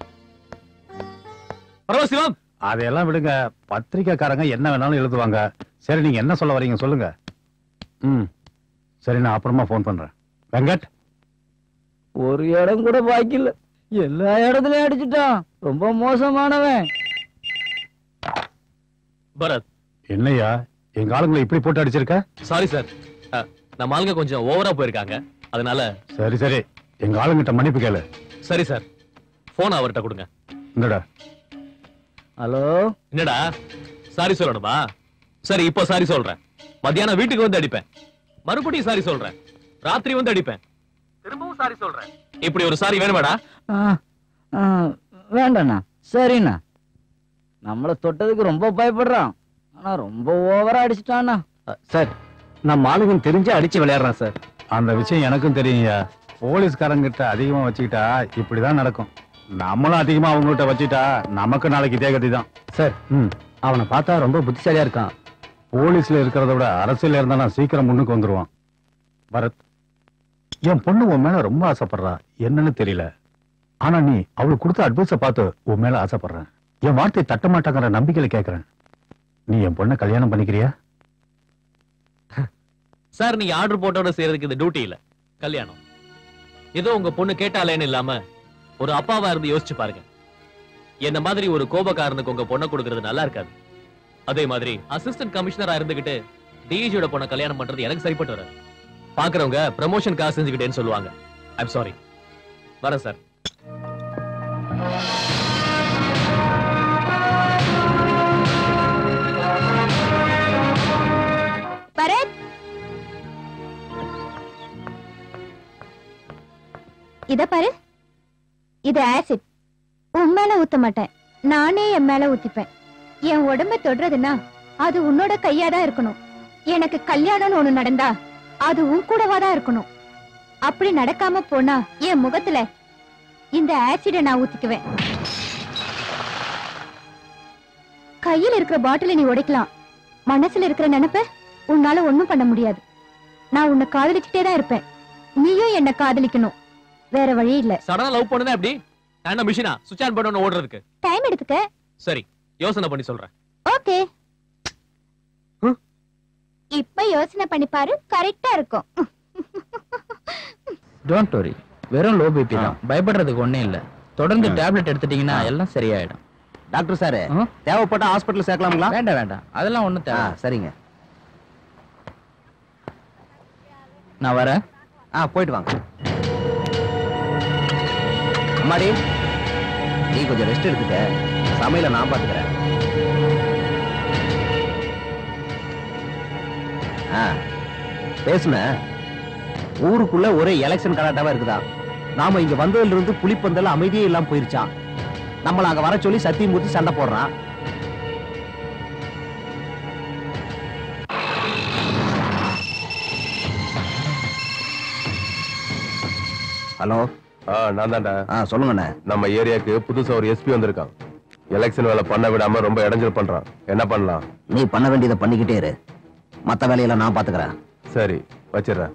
பரவசிவம்,
அதையெல்லாம் விடுங்க. பத்திரிக்கைக்காரங்க என்ன வேணாலும் எழுதுவாங்க. சரி, நீங்க என்ன சொல்ல வரீங்க சொல்லுங்க. சரி, நான் அப்புறமா போன் பண்றேன். வெங்கட்,
ஒரு இடம் கூட பாக்கி இல்ல, எல்லா இடத்துலயும் அடிச்சுட்டான். ரொம்ப மோசமானவன்.
பரத்.
என்னையா எங்க ஆளுங்களை இப்படி போட்டு அடிச்சிருக்க?
சாரி சார், நம்ம ஆளுங்க கொஞ்சம் ஓவரா போயிருக்காங்க, அதனால.
சரி சரி, எங்க ஆளுங்கிட்ட மன்னிப்பு கேளு.
சரி சார், போன் அவர்கிட்ட கொடுங்க.
இந்தடா.
ஹலோ.
என்னடா சாரி சொல்லணுமா? சரி, இப்போ சாரி சொல்றேன். மத்தியானம் வீட்டுக்கு வந்து அடிப்பேன், மறுபடியும் சாரி சொல்றேன். ராத்திரி வந்து அடிப்பேன், திரும்பவும் சாரி சொல்றேன். இப்படி ஒரு சாரி வேணுமாடா?
வேண்டாண்ணா. சரிண்ணா. நம்மள தொட்டதுக்கு ரொம்ப பயப்படுறான், ஆனா ரொம்ப ஓவரா அடிச்சுட்டான்னா.
சார், நம்ம ஆளுங்க தெரிஞ்சு அடிச்சு விளையாடுறான் சார்.
அந்த விஷயம் எனக்கும் தெரியுங்க. போலீஸ்காரங்கிட்ட அதிகமா வச்சுக்கிட்டா இப்படிதான் நடக்கும். நம்மளும் அதிகமா அவங்ககிட்ட வச்சுட்டா நமக்கு நாளைக்கு இதே கதி தான்
சார். அவனை பார்த்தா ரொம்ப புத்திசாலியா இருக்கான்.
போலீஸ்ல இருக்கிறத விட அரசியல் இருந்தா சீக்கிரம் முன்னுக்கு வந்துருவான். பரத், என் பொண்ணு உன் மேல ரொம்ப ஆசைப்படுறா. என்னன்னு தெரியல, ஆனா நீ அவளுக்கு கொடுத்த அட்வைஸ பார்த்து உன் மேல ஆசைப்படுறேன். என் வார்த்தை தட்ட மாட்டாங்கிற நம்பிக்கையில கேட்கிறேன். நீ என் பொண்ணை கல்யாணம் பண்ணிக்கிறியா?
சார், நீங்க ஆர்டர் போட்டோட செய்யறதுக்கு இது டியூட்டி இல்ல, கல்யாணம். ஏதோ உங்க பொண்ணு கேட்டாலேன்னு இல்லாம ஒரு அப்பாவா இருந்து யோசிச்சு பாருங்க. என்ன மாதிரி ஒரு கோபக்காரனுக்கு உங்க பொண்ணை கொடுக்கறது நல்லா இருக்காது. அதே மாதிரி அசிஸ்டன்ட் கமிஷனரா இருந்துகிட்டு டிஜியோட பொண்ணை கல்யாணம் பண்றது எனக்கு சரிப்பட்டு வராது. பாக்குறவங்க ப்ரமோஷன் காசு செஞ்சுக்கிட்டேன்னு சொல்லுவாங்க. I'm sorry. வரேன் சார்.
பரத், இத பாரு. இது ஆசிட். உன் மேல ஊத்த மாட்டேன், நானே என் மேல ஊத்திப்பேன். என் உடம்ப தொடுறதுன்னா அது உன்னோட கையாதான் இருக்கணும். எனக்கு கல்யாணம்னு ஒண்ணு நடந்தா அது உன் கூடவாதான் இருக்கணும். அப்படி நடக்காம போனா என் முகத்துல இந்த ஆசிட நான் ஊத்திக்குவேன். கையில் இருக்கிற பாட்டில நீ உடைக்கலாம், மனசுல இருக்கிற நினைப்ப உன்னால ஒண்ணும் பண்ண முடியாது. நான் உன்னை காதலிச்சுட்டே தான் இருப்பேன், நீயும் என்ன காதலிக்கணும், வேற வழி இல்ல.
சடனா லவ் பண்ணுதா எப்படி? நான் என்ன மிஷினா சுவிட்ச் ஆன் பண்ணனும் ஓடுறதுக்கு?
டைம் எடுத்துக்க.
சரி, யோசனை பண்ணி சொல்றேன்.
ஓகே, இப்ப யோசனை பண்ணி பாரு, கரெக்டா இருக்கும்.
டோன்ட் வரி, வெறும் லோ பிபி தான், பயப்படுறதுக்கு ஒண்ணே இல்ல. தொடர்ந்து டேப்லெட் எடுத்துட்டீங்கன்னா எல்லாம் சரியாயிடும்.
டாக்டர் சார், தேவைப்பட்ட ஹாஸ்பிடல் சேர்க்கலாங்களா?
வேண்டாம் வேண்டாம், அதெல்லாம் ஒண்ணும் தேவை.
சரிங்க,
நான் வரேன்.
போயிட்டு வாங்க. அம்மாடி, நீ கொஞ்சம் ரெஸ்ட் எடுத்துக்க, சமையல நான் பாத்துக்கிறேன். பேசுன ஊருக்குள்ள ஒரே எலெக்ஷன் கலாட்டாவா இருக்குதா? நாம இங்க வந்ததுல இருந்து புலிப்பந்தல அமைதியே இல்லாம போயிருச்சான். நம்மள அங்க வர சொல்லி சத்தியமூர்த்தி சண்டை போடுறான். ஹலோ,
நான் தான்டா.
சொல்லுங்கண்ணே.
நம்ம ஏரியாக்கு புதுசா ஒரு எஸ்பி வந்திருக்கான். எலெக்ஷன் வேலை பண்ண விடாம ரொம்ப இடைஞ்சல் பண்றான். என்ன பண்ணலாம்?
நீ பண்ண வேண்டியதை பண்ணிக்கிட்டே இரு, மத்த வேலையெல்லாம் நான் பாத்துக்கிறேன்.
சரி, வச்சிடுறேன்.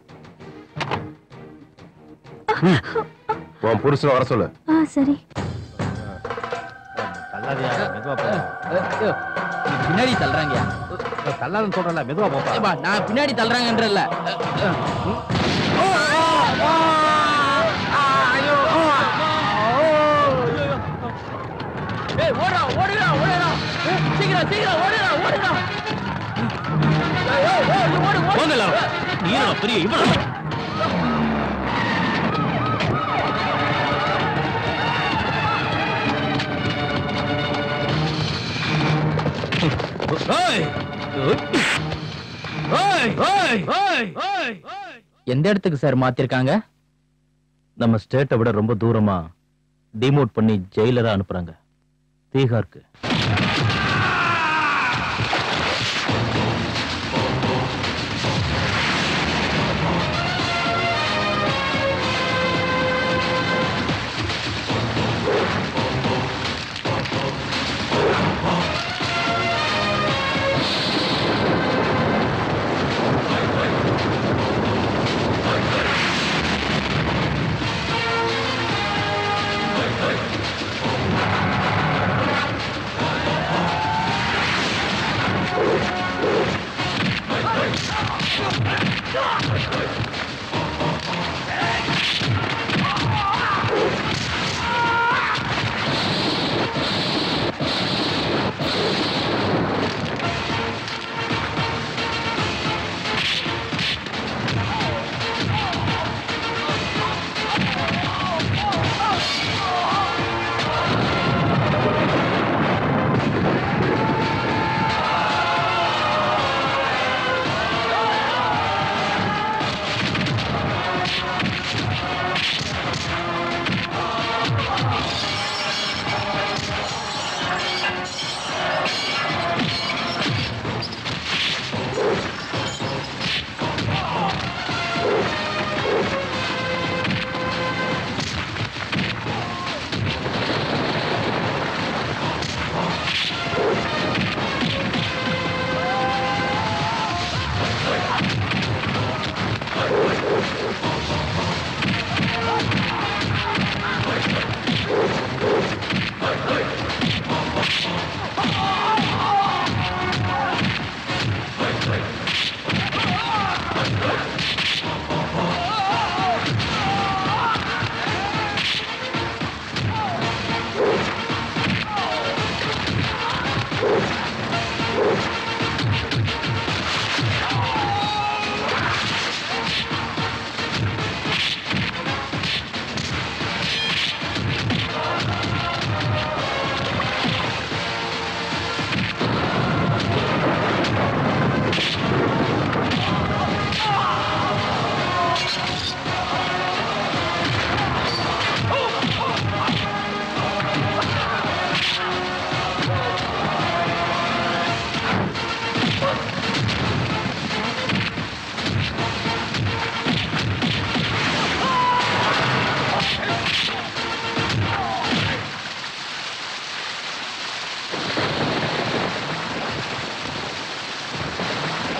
உன் புருஷன் வர சொல்லு.
சரி.
பின்னாடி தள்ளுறாங்க.
தள்ளாதுன்னு சொல்றல, மெதுவா போப்பா.
நான் பின்னாடி தள்ளுறாங்கன்றல. ஓடுறா ஓடுறா ஓடுறா, சீக்கிரம் சீக்கிரம் ஓடுறா ஓடுறா.
போங்கலாம், நீ என்ன பெரிய இவன்?
எந்த இடத்துக்கு சார் மாத்திருக்காங்க?
நம்ம ஸ்டேட்டை விட ரொம்ப தூரமா டிமோட் பண்ணி ஜெயிலரா அனுப்புறாங்க, தீகாருக்கு.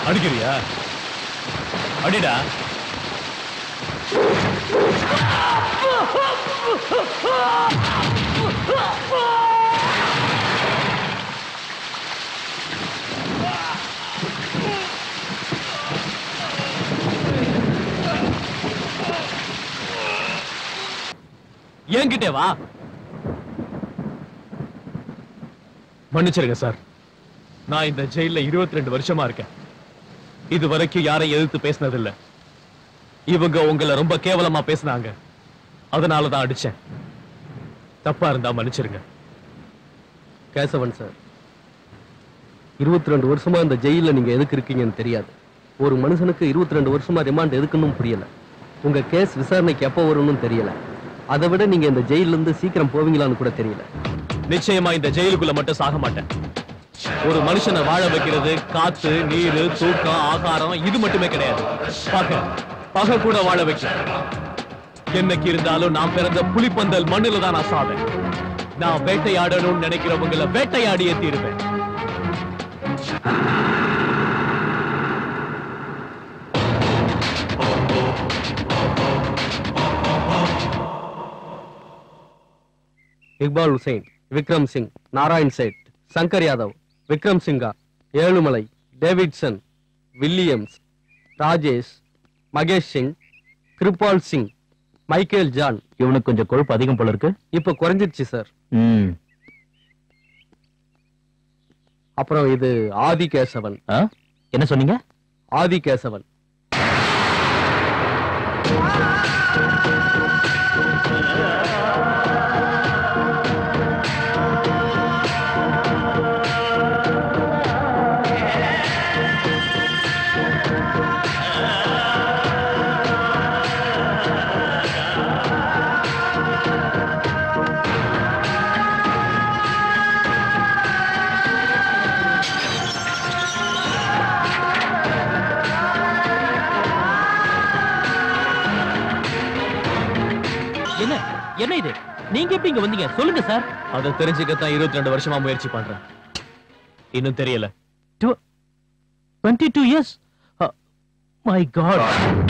அடிக்கிறியா? அடிடா. என்கிட்டே வா. மன்னிச்சிருங்க சார், நான் இந்த ஜெயில 22 வருஷமா இருக்கேன். இது வரைக்கும் யாரையும் எதிர்த்து பேசினதில்லை. இவங்க உங்களை ரொம்ப கேவலமா பேசினாங்க, அதனாலதான் அடிச்சேன். தப்பா இருந்தா மன்னிச்சிருங்க.
கேசவன் சார், 22 வருஷமா இந்த ஜெயில நீங்க எதுக்கு இருக்கீங்கன்னு தெரியாது. ஒரு மனுஷனுக்கு 22 வருஷமா ரிமாண்ட் எதுக்குன்னு புரியல. உங்க கேஸ் விசாரணைக்கு எப்போ வரும்னு தெரியல. அதை விட நீங்க இந்த ஜெயில இருந்து சீக்கிரம் போவீங்களான்னு கூட தெரியல.
நிச்சயமா இந்த ஜெயிலுக்குள்ள மட்டும் சாக மாட்டேன். ஒரு மனுஷனை வாழ வைக்கிறது காத்து, நீரு, தூக்கம், ஆகாரம் இது மட்டுமே கிடையாது. பகை கூட வாழ வைக்க. என்னைக்கு இருந்தாலும் நான் பிறந்த புலிப்பந்தல் மண்ணில தான் நான் சாவேன். நான் வேட்டையாடணும்னு நினைக்கிறவங்களை வேட்டையாடியே தீருவேன்.
இக்பால் ஹுசைன், விக்ரம் சிங், நாராயண் சேட், சங்கர் யாதவ், விக்ரம் சிங்கா, Ezhumalai, Davidson, Williams, Rajesh, Mahesh Singh, Kirpal Singh, Michael John.
இவனுக்கு கொஞ்சம் கொழுப்பு அதிகம் போல இருக்கு.
இப்ப குறைஞ்சிருச்சு சார். அப்புறம் இது ஆதி கேசவன்.
என்ன சொன்னீங்க?
ஆதி கேசவன்.
என்ன இது? நீங்க எப்படி இங்க வந்தீங்க? சொல்லுங்க சார்.
அதை தெரிஞ்சுக்கத்தான் 22 வருஷமா முயற்சி பண்றேன். இன்னும் தெரியல.
22 years? My God.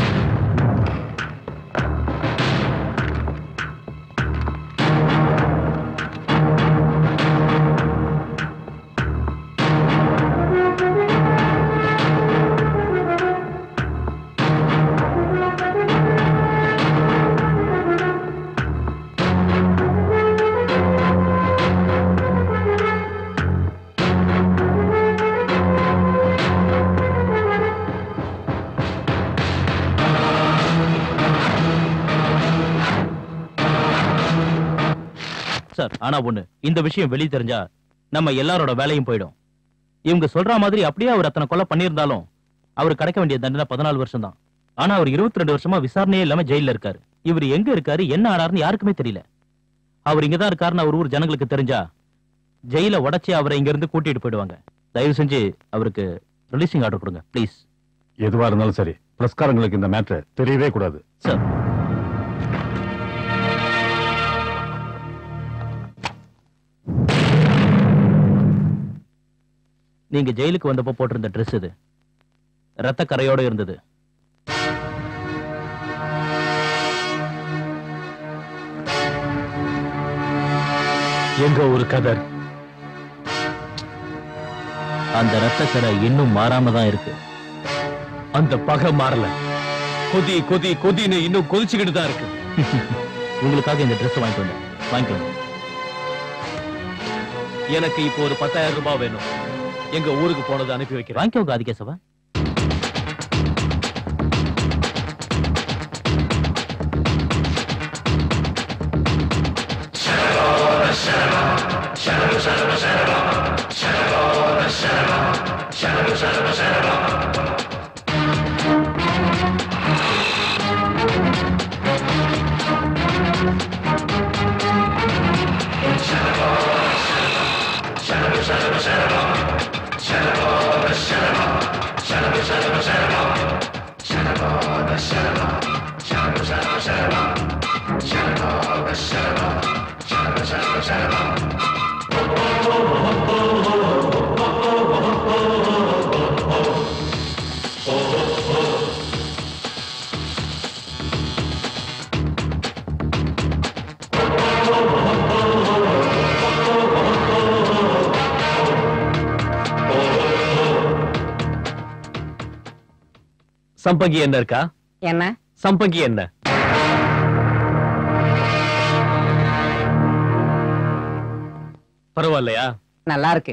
சார், ஆனா ஒண்ணு, இந்த விஷயம் வெளியே தெரிஞ்சா நம்ம எல்லாரோட வேலையும் போயிடும். இவங்க சொல்ற மாதிரி அப்படியே அவர் அத்தனை கொலை பண்ணியிருந்தாலும் அவர் கிடைக்க வேண்டிய தண்டனை 14 வருஷம் தான். ஆனா அவர் 22 வருஷமா விசாரணையே இல்லாம ஜெயில இருக்காரு. இவர் எங்க இருக்காரு, என்ன ஆனாருன்னு யாருக்குமே தெரியல. அவர் இங்கதான் இருக்காருன்னு அவர் ஊர் ஜனங்களுக்கு தெரிஞ்சா ஜெயில உடைச்சி அவரை இங்க இருந்து கூட்டிட்டு போயிடுவாங்க. தயவு செஞ்சு அவருக்கு ரிலீசிங் ஆர்டர் கொடுங்க ப்ளீஸ்.
எதுவா இருந்தாலும் சரி, பிரஸ்காரங்களுக்கு இந்த மேட்டர் தெரியவே கூடாது
சார். நீங்க ஜெயிலுக்கு வந்தப்போ போட்டிருந்த ட்ரெஸ் இது ரத்த கரையோட இருந்தது.
எங்க ஒரு கதர்.
அந்த ரத்த கரை இன்னும் மாறாம தான் இருக்கு.
அந்த பகை மாறல. கொதி கொதி கொதின்னு இன்னும் கொதிச்சுக்கிட்டு தான் இருக்கு.
உங்களுக்காக இந்த ட்ரெஸ் வாங்கிட்டு வந்தேன், வாங்கிக்கோங்க.
எனக்கு இப்போ ஒரு 10,000 ரூபாய் வேணும். எங்க ஊருக்கு போனது அனுப்பி வைக்கிறேன்.
வாங்கிக்கோங்க ஆதி கேசவன்.
சம்பங்கி என்ன இருக்கா?
என்ன
சம்பங்கி என்ன? பரவாயில்லையா?
நல்லா இருக்கு.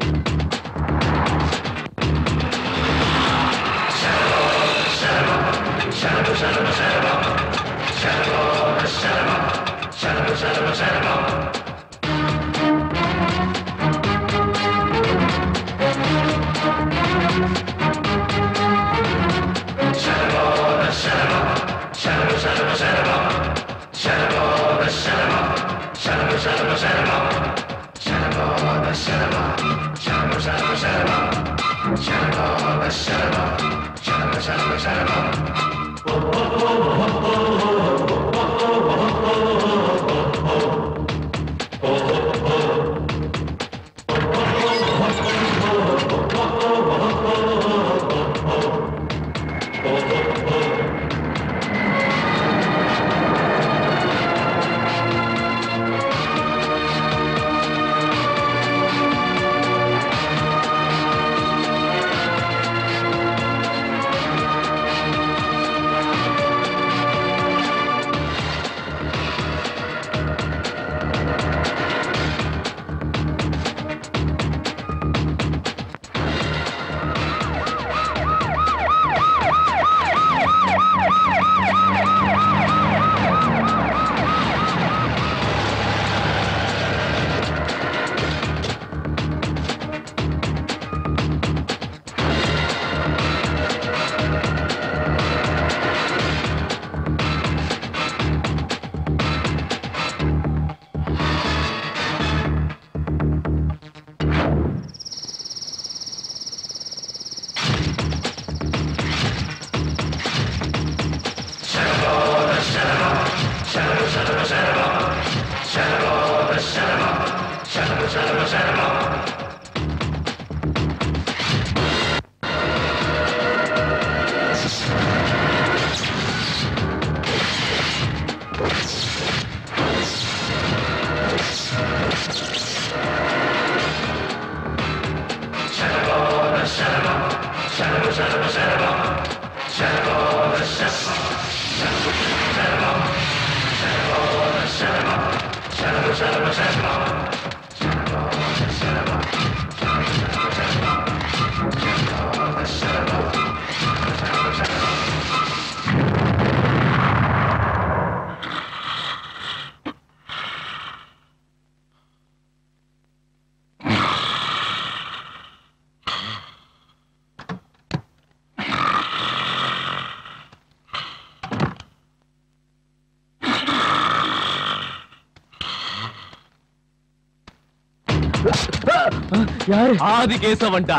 யாரு? ஆதி கேசவன்டா.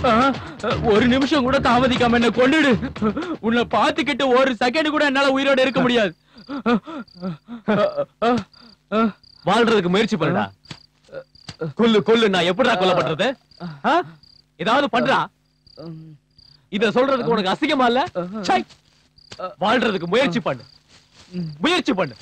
ஒரு நிமிஷம் கூட தாமதிக்காம என்ன கொன்னுடு. உன்னை பாத்துக்கிட்டு ஒரு செகண்ட் கூட என்னால உயிரோட இருக்க முடியாது.
வாழ்றதுக்கு முயற்சி பண்ணுடா. கொல்லு கொல்லு. நான் எப்படிடா கொல்ல பண்றது? ஏதாவது பண்றா. இத சொல்றதுக்கு உனக்கு அசிங்கமா இல்ல? வாழ்றதுக்கு முயற்சி பண்ணு. முயற்சி பண்ணு.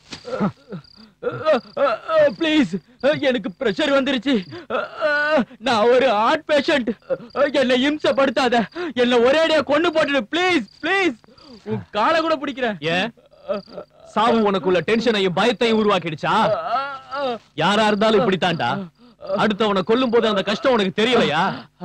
ப்ளீஸ், எனக்கு பிரஷர் வந்துருச்சு. நான் ஒரு ஹார்ட் பேஷண்ட். என்னை இம்சப்படுத்தாத. என்ன ஒரேடியா கொண்டு போட்டுடு. Please please. உன் காலை கூட பிடிக்கிறேன்.
ஏன் சாவு உனக்குள்ள டென்ஷனையும் பயத்தையும் உருவாக்கிடுச்சா? யாரா இருந்தாலும் இப்படித்தான்டா. அடுத்தவனை கொல்லும் போது அந்த கஷ்டம் உனக்கு தெரியலையா?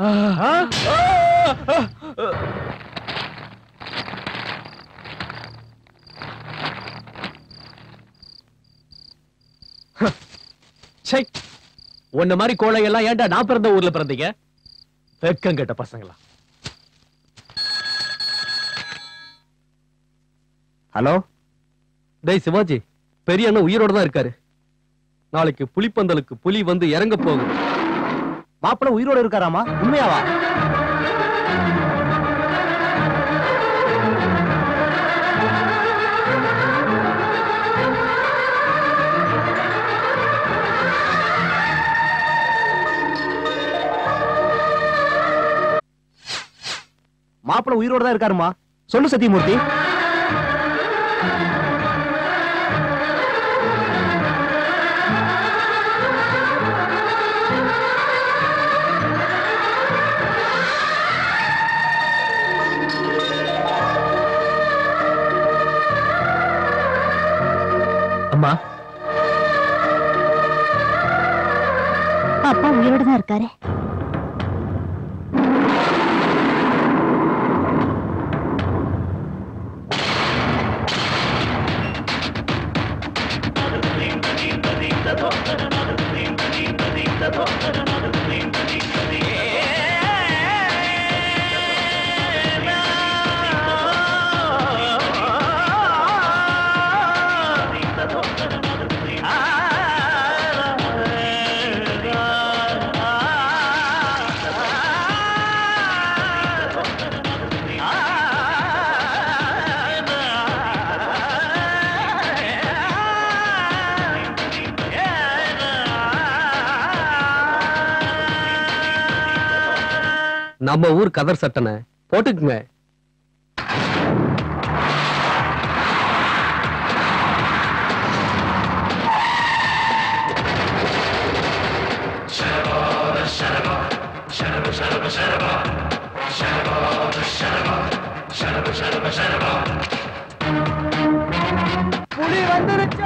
உன்ன மாதிரி கோழையெல்லாம் ஏன்டா நான் பிறந்த ஊர்ல பிறந்தீங்க? வெக்கங்கட்ட பசங்களா.
ஹலோ, டேய் சிவாஜி, பெரிய அண்ணன் உயிரோட தான் இருக்காரு. நாளைக்கு புலிப்பந்தலுக்கு புலி வந்து இறங்க போகுது.
மாப்பிள்ள உயிரோட இருக்காராமா? உண்மையாவா? மாப்பிள்ள உயிரோட தான் இருக்காருமா. சொல்லு சத்தியமூர்த்தி.
நம்ம ஊர் கதர் சட்டனை போட்டுக்குங்க.
புலி வந்துருச்சு.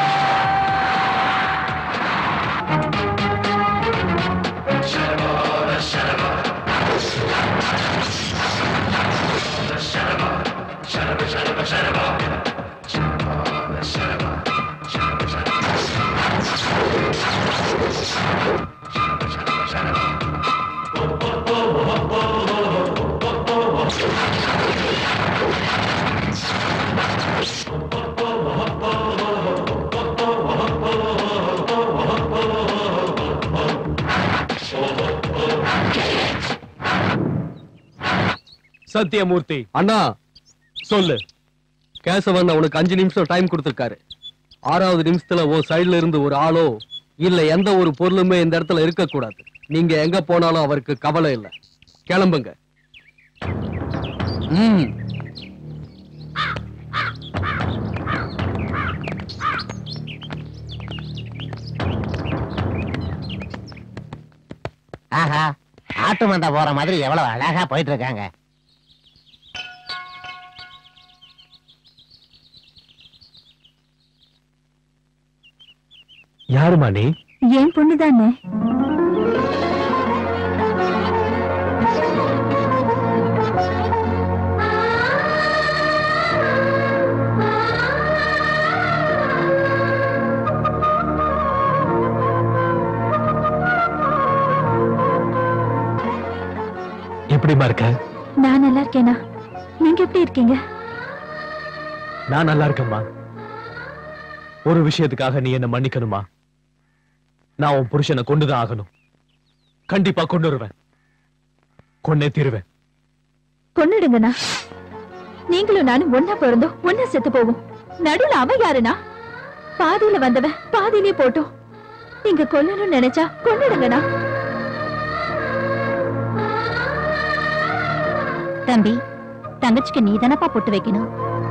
சத்தியமூர்த்தி
அண்ணா
சொல்லு.
கேசவன் அவனுக்கு 5 நிமிஷம் டைம் கொடுத்திருக்காரு. 6வது நிமிஷத்துல ஓ சைடுல இருந்து ஒரு ஆளோ இல்ல எந்த ஒரு பொருளுமே இந்த இடத்துல இருக்க கூடாது. நீங்க எங்க போனாலும் அவருக்கு கவலை இல்லை. கிளம்புங்க.
ஆஹா, ஆட்டு மந்தா போற மாதிரி எவ்வளவு அழகா போயிட்டு இருக்காங்க.
யாருமா நீ?
ஏன் பொண்ணுதானே.
எப்படிமா இருக்க?
நான் நல்லா இருக்கேனா? நீங்க எப்படி இருக்கீங்க?
நான் நல்லா இருக்கேம்மா. ஒரு விஷயத்துக்காக நீ என்ன மன்னிக்கணுமா? நான் உன் புருஷனை கொண்டுதான் ஆகணும். கண்டிப்பா கொண்டு வருவேன். கொன்னே தீருவேன்.
கொன்னுடுங்கண்ணா. நீங்களும் நானும் ஒன்னா பிறந்தோம், ஒன்னா செத்து போவோம். நடுவுல அவன் யாருனா? பாதியில வந்தவன் பாதியிலே போட்டோம். நீங்க கொல்லணும்னு நினைச்சா கொன்னுடுங்கண்ணா. தம்பி, தங்கச்சிக்கு நீ தானப்பா பொட்டு வைக்கணும்.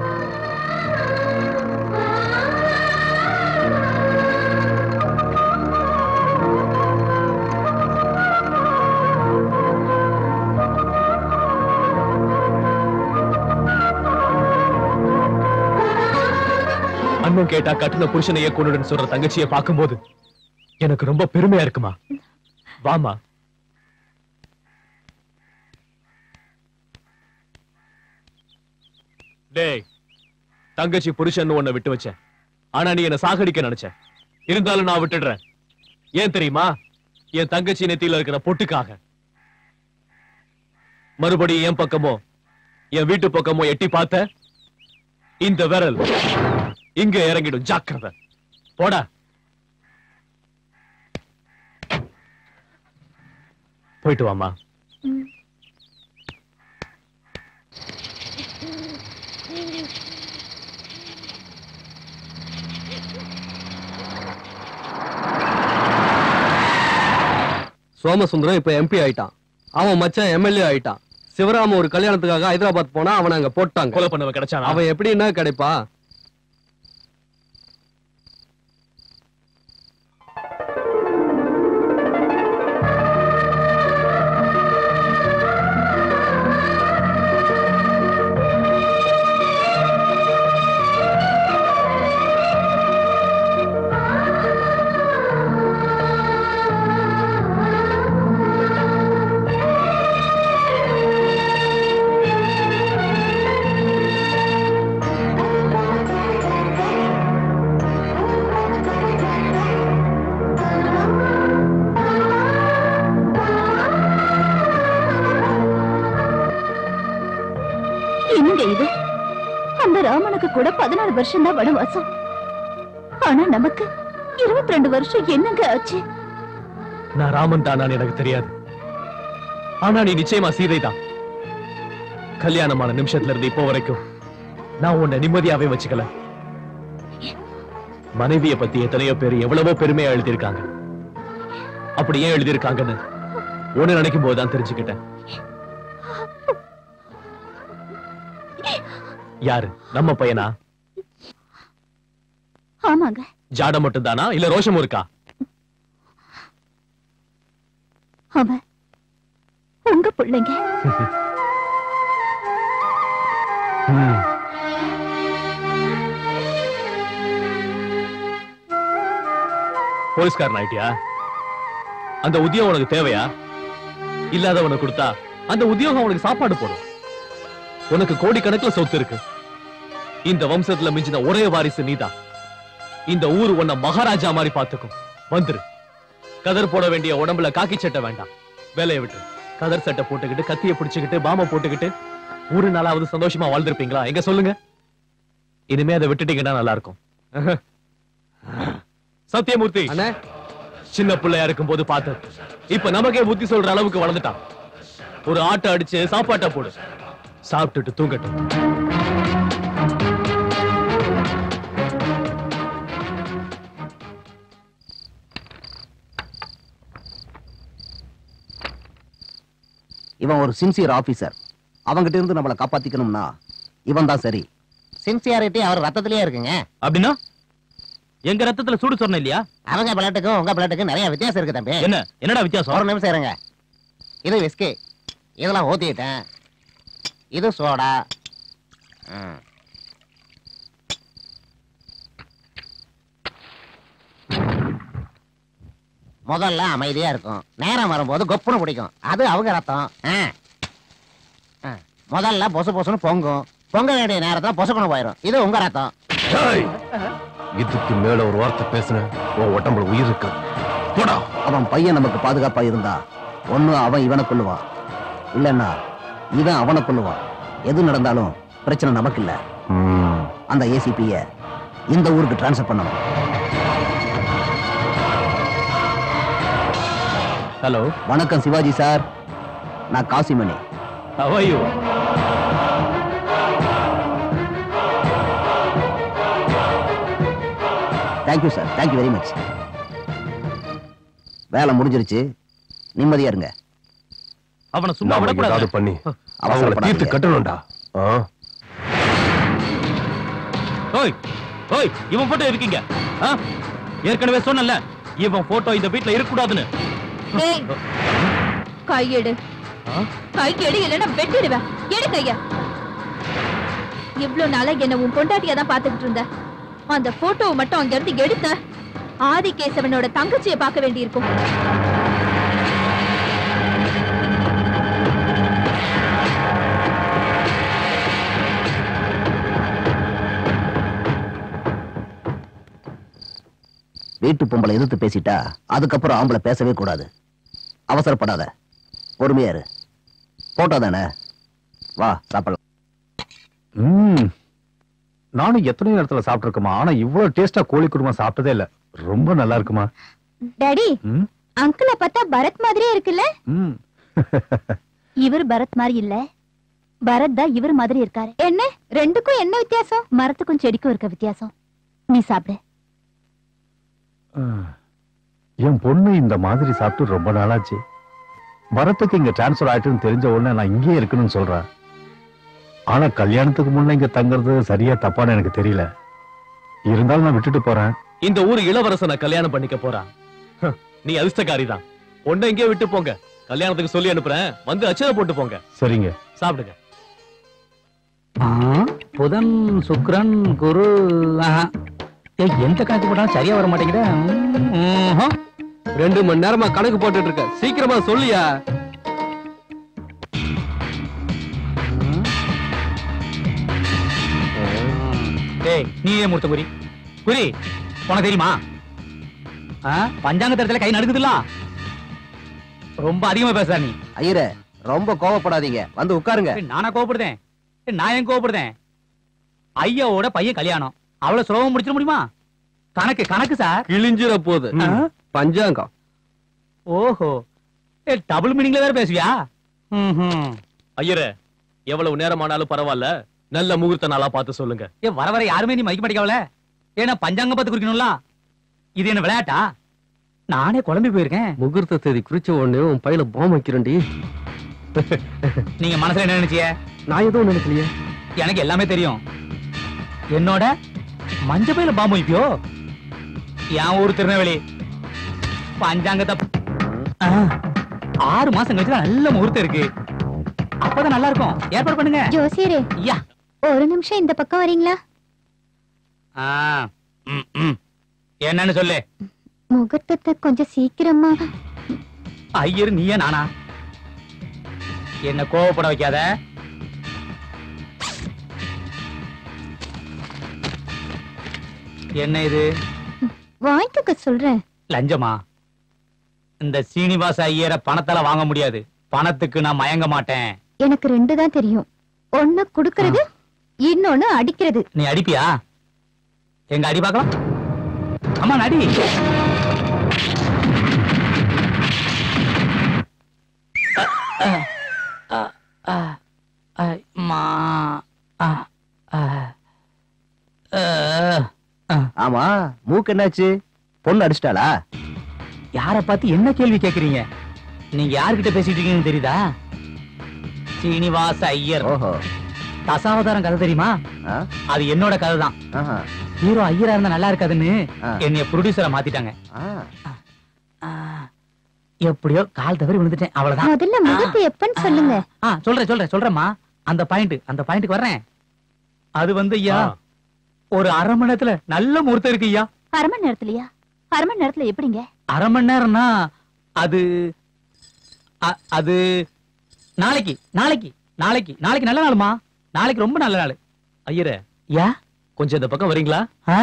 அண்ணன் கேட்டா கட்டுன புருஷனையே கொண்டுடன் சொல்ற தங்கச்சியை பார்க்கும்போது எனக்கு ரொம்ப பெருமையா இருக்குமா. வாமா. டேய், தங்கச்சி புருஷன் உன்னை விட்டு வச்சேன். ஆனா நீ என்ன சாகடிக்க நினைச்ச. இருந்தாலும் நான் விட்டுடுறேன். ஏன் தெரியுமா? என் தங்கச்சி நெத்தியில இருக்கிற பொட்டுக்காக. மறுபடியும் என் பக்கமோ என் வீட்டு பக்கமோ எட்டி பார்த்த இந்த விரல் இங்க இறங்கிடும். ஜாக்கிரதை. போடா. போயிட்டு வாமா.
சோமசுந்தரம் இப்ப MP ஆயிட்டான். அவன் மச்சான் MLA ஆயிட்டான். சிவராம ஒரு கல்யாணத்துக்காக ஹைதராபாத் போனா அவனை அங்க போட்டாங்க.
கொலை பண்ணவன் கிடைச்சான்.
அவன் எப்படின்னா கிடைப்பா?
ராமனுக்கு கூட 14 வருஷம் தான் வனவாசம். ஆனா நமக்கு 22 வருஷம் என்னங்க ஆச்சு?
நான் ராமன் தானான்னு எனக்கு தெரியாது. ஆனா நீ நிச்சயமா சீதை தான். கல்யாணமான நிமிஷத்துல இருந்து இப்போ வரைக்கும் நான் உன்னை நிம்மதியாவே வச்சுக்கல. மனைவியை பத்தி எத்தனையோ பேர் எவ்வளவோ பெருமையா எழுதியிருக்காங்க. அப்படி ஏன் எழுதியிருக்காங்கன்னு ஒண்ணு நினைக்கும் போதுதான் தெரிஞ்சுக்கிட்டேன். யாரு? நம்ம பையனா?
ஆமாங்க.
ஜாடம் மட்டும் தானா இல்ல ரோஷமும் இருக்கா?
அவன் உங்க பிள்ளைங்க.
போலீஸ்காரன் ஆயிட்டியா? அந்த உத்தியோகம் உனக்கு தேவையா? இல்லாதவனுக்கு கொடுத்தா அந்த உத்தியோகம் உனக்கு சாப்பாடு போடும். உனக்கு கோடிக்கணக்கில் சொத்து இருக்கு. இந்த வம்சத்துல மிஞ்சின ஒரே வாரிசு நீதான். இந்த ஊர் உன்னை மகாராஜா மாதிரி பாத்துக்கும். வந்துரு. கதர் போட வேண்டிய உடம்புல காக்கி சட்டை வேண்டாம். வேலையை விட்டு கதர் சட்டை போட்டுக்கிட்டு கத்திய பிடிச்சுக்கிட்டு பாம போட்டுக்கிட்டு ஒரு நாளாவது சந்தோஷமா வாழ்ந்திருப்பீங்களா? எங்க சொல்லுங்க. இனிமே அதை விட்டுட்டீங்கன்னா நல்லா இருக்கும். சத்தியமூர்த்தி சின்ன பிள்ளையா இருக்கும் போது பார்த்து இப்ப நமக்கே புத்தி சொல்ற அளவுக்கு வளர்ந்துட்டான். ஒரு ஆட்டை அடிச்சு சாப்பாட்டை போடு. சாப்பிட்டுட்டு தூங்கட்டும்.
இவன் ஒரு சின்சியர் ஆபீசர். அவங்கிட்ட இருந்து நம்மளை காப்பாத்திக்கணும்னா இவன் தான் சரி. சின்சியாரிட்டி அவர் ரத்தத்திலேயே இருக்குங்க.
அப்படின்னா எங்க ரத்தத்துல சூடு சொன்ன இல்லையா?
அவங்க பிளட்டுக்கும் உங்க பிளட்டுக்கும் நிறைய வித்தியாசம் இருக்கு தம்பி.
என்னடா வித்தியாசம்?
ஒரு நிமிஷம் இருங்க. இது விஸ்கி, இதெல்லாம் ஊத்திட்டேன். இது சோடா. முதல்ல அமைதியா இருக்கும், நேரம் வரும்போது கொப்புன்னு பிடிக்கும். அது அவங்க ரத்தம். முதல்ல பொசு பொசுன்னு பொங்கும், பொங்க வேண்டிய நேரத்துல பொசுக்கணும் போயிடும். இது உங்க ரத்தம்.
இதுக்கு மேல ஒரு வார்த்தை பேசுன உன் உடம்புல உயிர் இருக்கு.
அவன் பையன் நமக்கு பாதுகாப்பா இருந்தா ஒண்ணு அவன் இவனை கொல்லுவான், இல்லன்னா இவன் அவனை கொல்லுவான். எது நடந்தாலும் பிரச்சனை நமக்கு இல்ல. அந்த ஏசிபிய இந்த ஊருக்கு டிரான்ஸ்ஃபர் பண்ணணும்.
ஹலோ,
வணக்கம் சிவாஜி சார். நான் Kasimani.
How are you?
Thank you sir, thank you very much. வேலை முடிஞ்சிருச்சு, நிம்மதியா இருங்க.
அவனை சும்மா விடக்கூடாது.
பண்ணி அவங்கள தீர்த்து கட்டணும்டா.
ஓய் ஓய், இவன் போட்டோ இருக்கீங்க. ஏற்கனவே சொன்னல இவன் போட்டோ இந்த வீட்ல இருக்க கூடாதுன்னு.
கையெடு, கையெடு, இல்லைன்னா வெட்டிடுவேன். எடு கைய. இவ்வளவு நாளா என்ன உன் பொண்டாட்டியா தான் பாத்துக்கிட்டு இருந்த. அந்த போட்டோவை மட்டும் அங்க இருந்து எடுத்த ஆதி கேசவனோட தங்கச்சியை பார்க்க வேண்டி இருக்கும்.
வீட்டு பொம்பளை எதிர்த்து பேசிட்டா அதுக்கப்புறம் ஆம்பளை பேசவே கூடாது. அவசரப்படாத, பொறுமையா இரு. போட்டோ தானே, வா சாப்பிடலாம்.
நானும் எத்தனை இடத்துல சாப்பிட்டுருக்கமா, ஆனா இவ்வளவு டேஸ்டா கோழி குருமா சாப்பிட்டதே இல்ல. ரொம்ப நல்லா இருக்குமா.
டாடி, அங்கிள பார்த்தா பரத் மாதிரியே இருக்குல்ல? இவர் பரத் மாதிரி இல்ல, பரத் தான் இவர் மாதிரி இருக்காரு. என்ன ரெண்டுக்கும் என்ன வித்தியாசம்? மரத்துக்கும் செடிக்கும் இருக்க வித்தியாசம். நீ சாப்பிடு.
என் பொண்ணு இந்த மாதிரி சாப்பிட்டு ரொம்ப நாளாச்சு. பரத்துக்கு இங்க டிரான்ஸ்பர் ஆயிட்டுன்னு தெரிஞ்ச உடனே நான் இங்கே இருக்கணும்னு சொல்றேன். ஆனா கல்யாணத்துக்கு முன்ன இங்க தங்குறது சரியா தப்பான்னு எனக்கு தெரியல. இருந்தாலும் நான் விட்டுட்டு போறேன்.
இந்த ஊர் இளவரசனை கல்யாணம் பண்ணிக்க போறான். நீ அதிர்ஷ்டக்காரிதான். ஒன்ன இங்கே விட்டு போங்க. கல்யாணத்துக்கு சொல்லி அனுப்புறேன், வந்து அச்சதை போட்டு போங்க.
சரிங்க,
சாப்பிடுங்க.
புதன் சுக்கிரன் குரு. எந்த கணக்கு போட்டாலும் சரியா வர மாட்டேங்குது.
2 மணி நேரமா கணக்கு போட்டுட்டு இருக்க, சீக்கிரமா சொல்லியா.
நீயே மூர்த்த குறி குறி. உனக்கு தெரியுமா பஞ்சாங்க தரத்துல கை நடுக்குதுல? ரொம்ப அதிகமா பேசுற நீ.
ஐயரே, ரொம்ப கோவப்படாதீங்க, வந்து உட்காருங்க.
நானா கோவப்படுதேன்? நான் ஏன் கோவப்படுதேன்? ஐயாவோட பையன் கல்யாணம், அவ்வளவு சுலபம் முடிச்சிட முடியுமா? கணக்கு கணக்கு சார்.
கிழிஞ்சிர போகுது பஞ்சாங்கம்.
ஓஹோ, டபுள் மீனிங்ல வேற பேசுவியா?
ஐயரே, எவ்வளவு நேரம் ஆனாலும் பரவாயில்ல, நல்ல முகூர்த்த நாளா பார்த்து சொல்லுங்க.
வர வர யாருமே நீ மதிக்க மாட்டேங்கவல. ஏன்னா பஞ்சாங்கம் பார்த்து குறிக்கணும்ல. இது என்ன விளையாட்டா? நானே குழம்பி போயிருக்கேன்.
முகூர்த்த தேதி குறிச்ச உடனே உன் பையில பாம் வைக்கிறேன்டி.
நீங்க மனசுல என்ன நினைச்சிய?
நான் எதுவும் நினைக்கலையே.
எனக்கு எல்லாமே தெரியும். என்னோட மஞ்ச பையில பாம்பு வைப்பியோ? என் ஊர் திருநெல்வேலி. பஞ்சாங்கத்தை 6 மாசம் கழிச்சு நல்ல முகூர்த்தம் இருக்கு. அப்பதான் நல்லா இருக்கும். ஏற்பாடு பண்ணுங்க.
ஜோசியரே,
யா,
ஒரு நிமிஷம் இந்த பக்கம் வரீங்களா?
என்னன்னு சொல்லு.
முகூர்த்தத்தை கொஞ்சம் சீக்கிரமா.
ஐயர் நீயே நானா? என்ன கோவப்பட வைக்காத. என்ன இது?
வாங்கிக்க சொல்றேன்.
லஞ்சமா? இந்த சீனிவாச ஐயரை பணத்தால வாங்க முடியாது. பணத்துக்கு நான் மயங்க மாட்டேன்.
எனக்கு 2 தான் தெரியும். ஒண்ணு குடுக்கறது, இன்னொன்னு அடிக்கிறது.
நீ அடிப்பியா? எங்க அடி பார்க்கலாம். அம்மா நடி.
ஆமா, மூக்கு என்னாச்சு? பொண்ணு அடிச்சிட்டாளா?
யார பார்த்து என்ன கேள்வி கேக்குறீங்க? நீங்க யார்கிட்ட பேசிட்டு இருக்கீங்கன்னு தெரியுதா? சீனிவாச ஐயர்.
ஓஹோ.
தசாவதாரம் கதை தெரியுமா? அது என்னோட கதை தான். ஹீரோ ஐயரா இருந்தா நல்லா இருக்காதுன்னு என்னைய ப்ரொடியூசரா மாத்திட்டாங்க. எப்படியோ கால் தவறி விழுந்துட்டேன், அவ்வளவுதான்.
முதல்ல முகூர்த்தம் எப்பன்னு சொல்லுங்க.
சொல்றேம்மா. அந்த பாயிண்ட்க்கு வர்றேன். அது வந்து ஐயா, ஒரு அரை மணி நேரத்துல நல்ல முகூர்த்தம் இருக்கு ஐயா.
அரை மணி நேரத்துலயா? அரை மணி நேரத்துல எப்படிங்க?
அரை மணி நேரம்னா அது அது நாளைக்கு நல்ல நாளுமா. நாளைக்கு ரொம்ப நல்ல நாள்.
ஐயரே,
யா,
கொஞ்சம் இந்த பக்கம் வரீங்களா?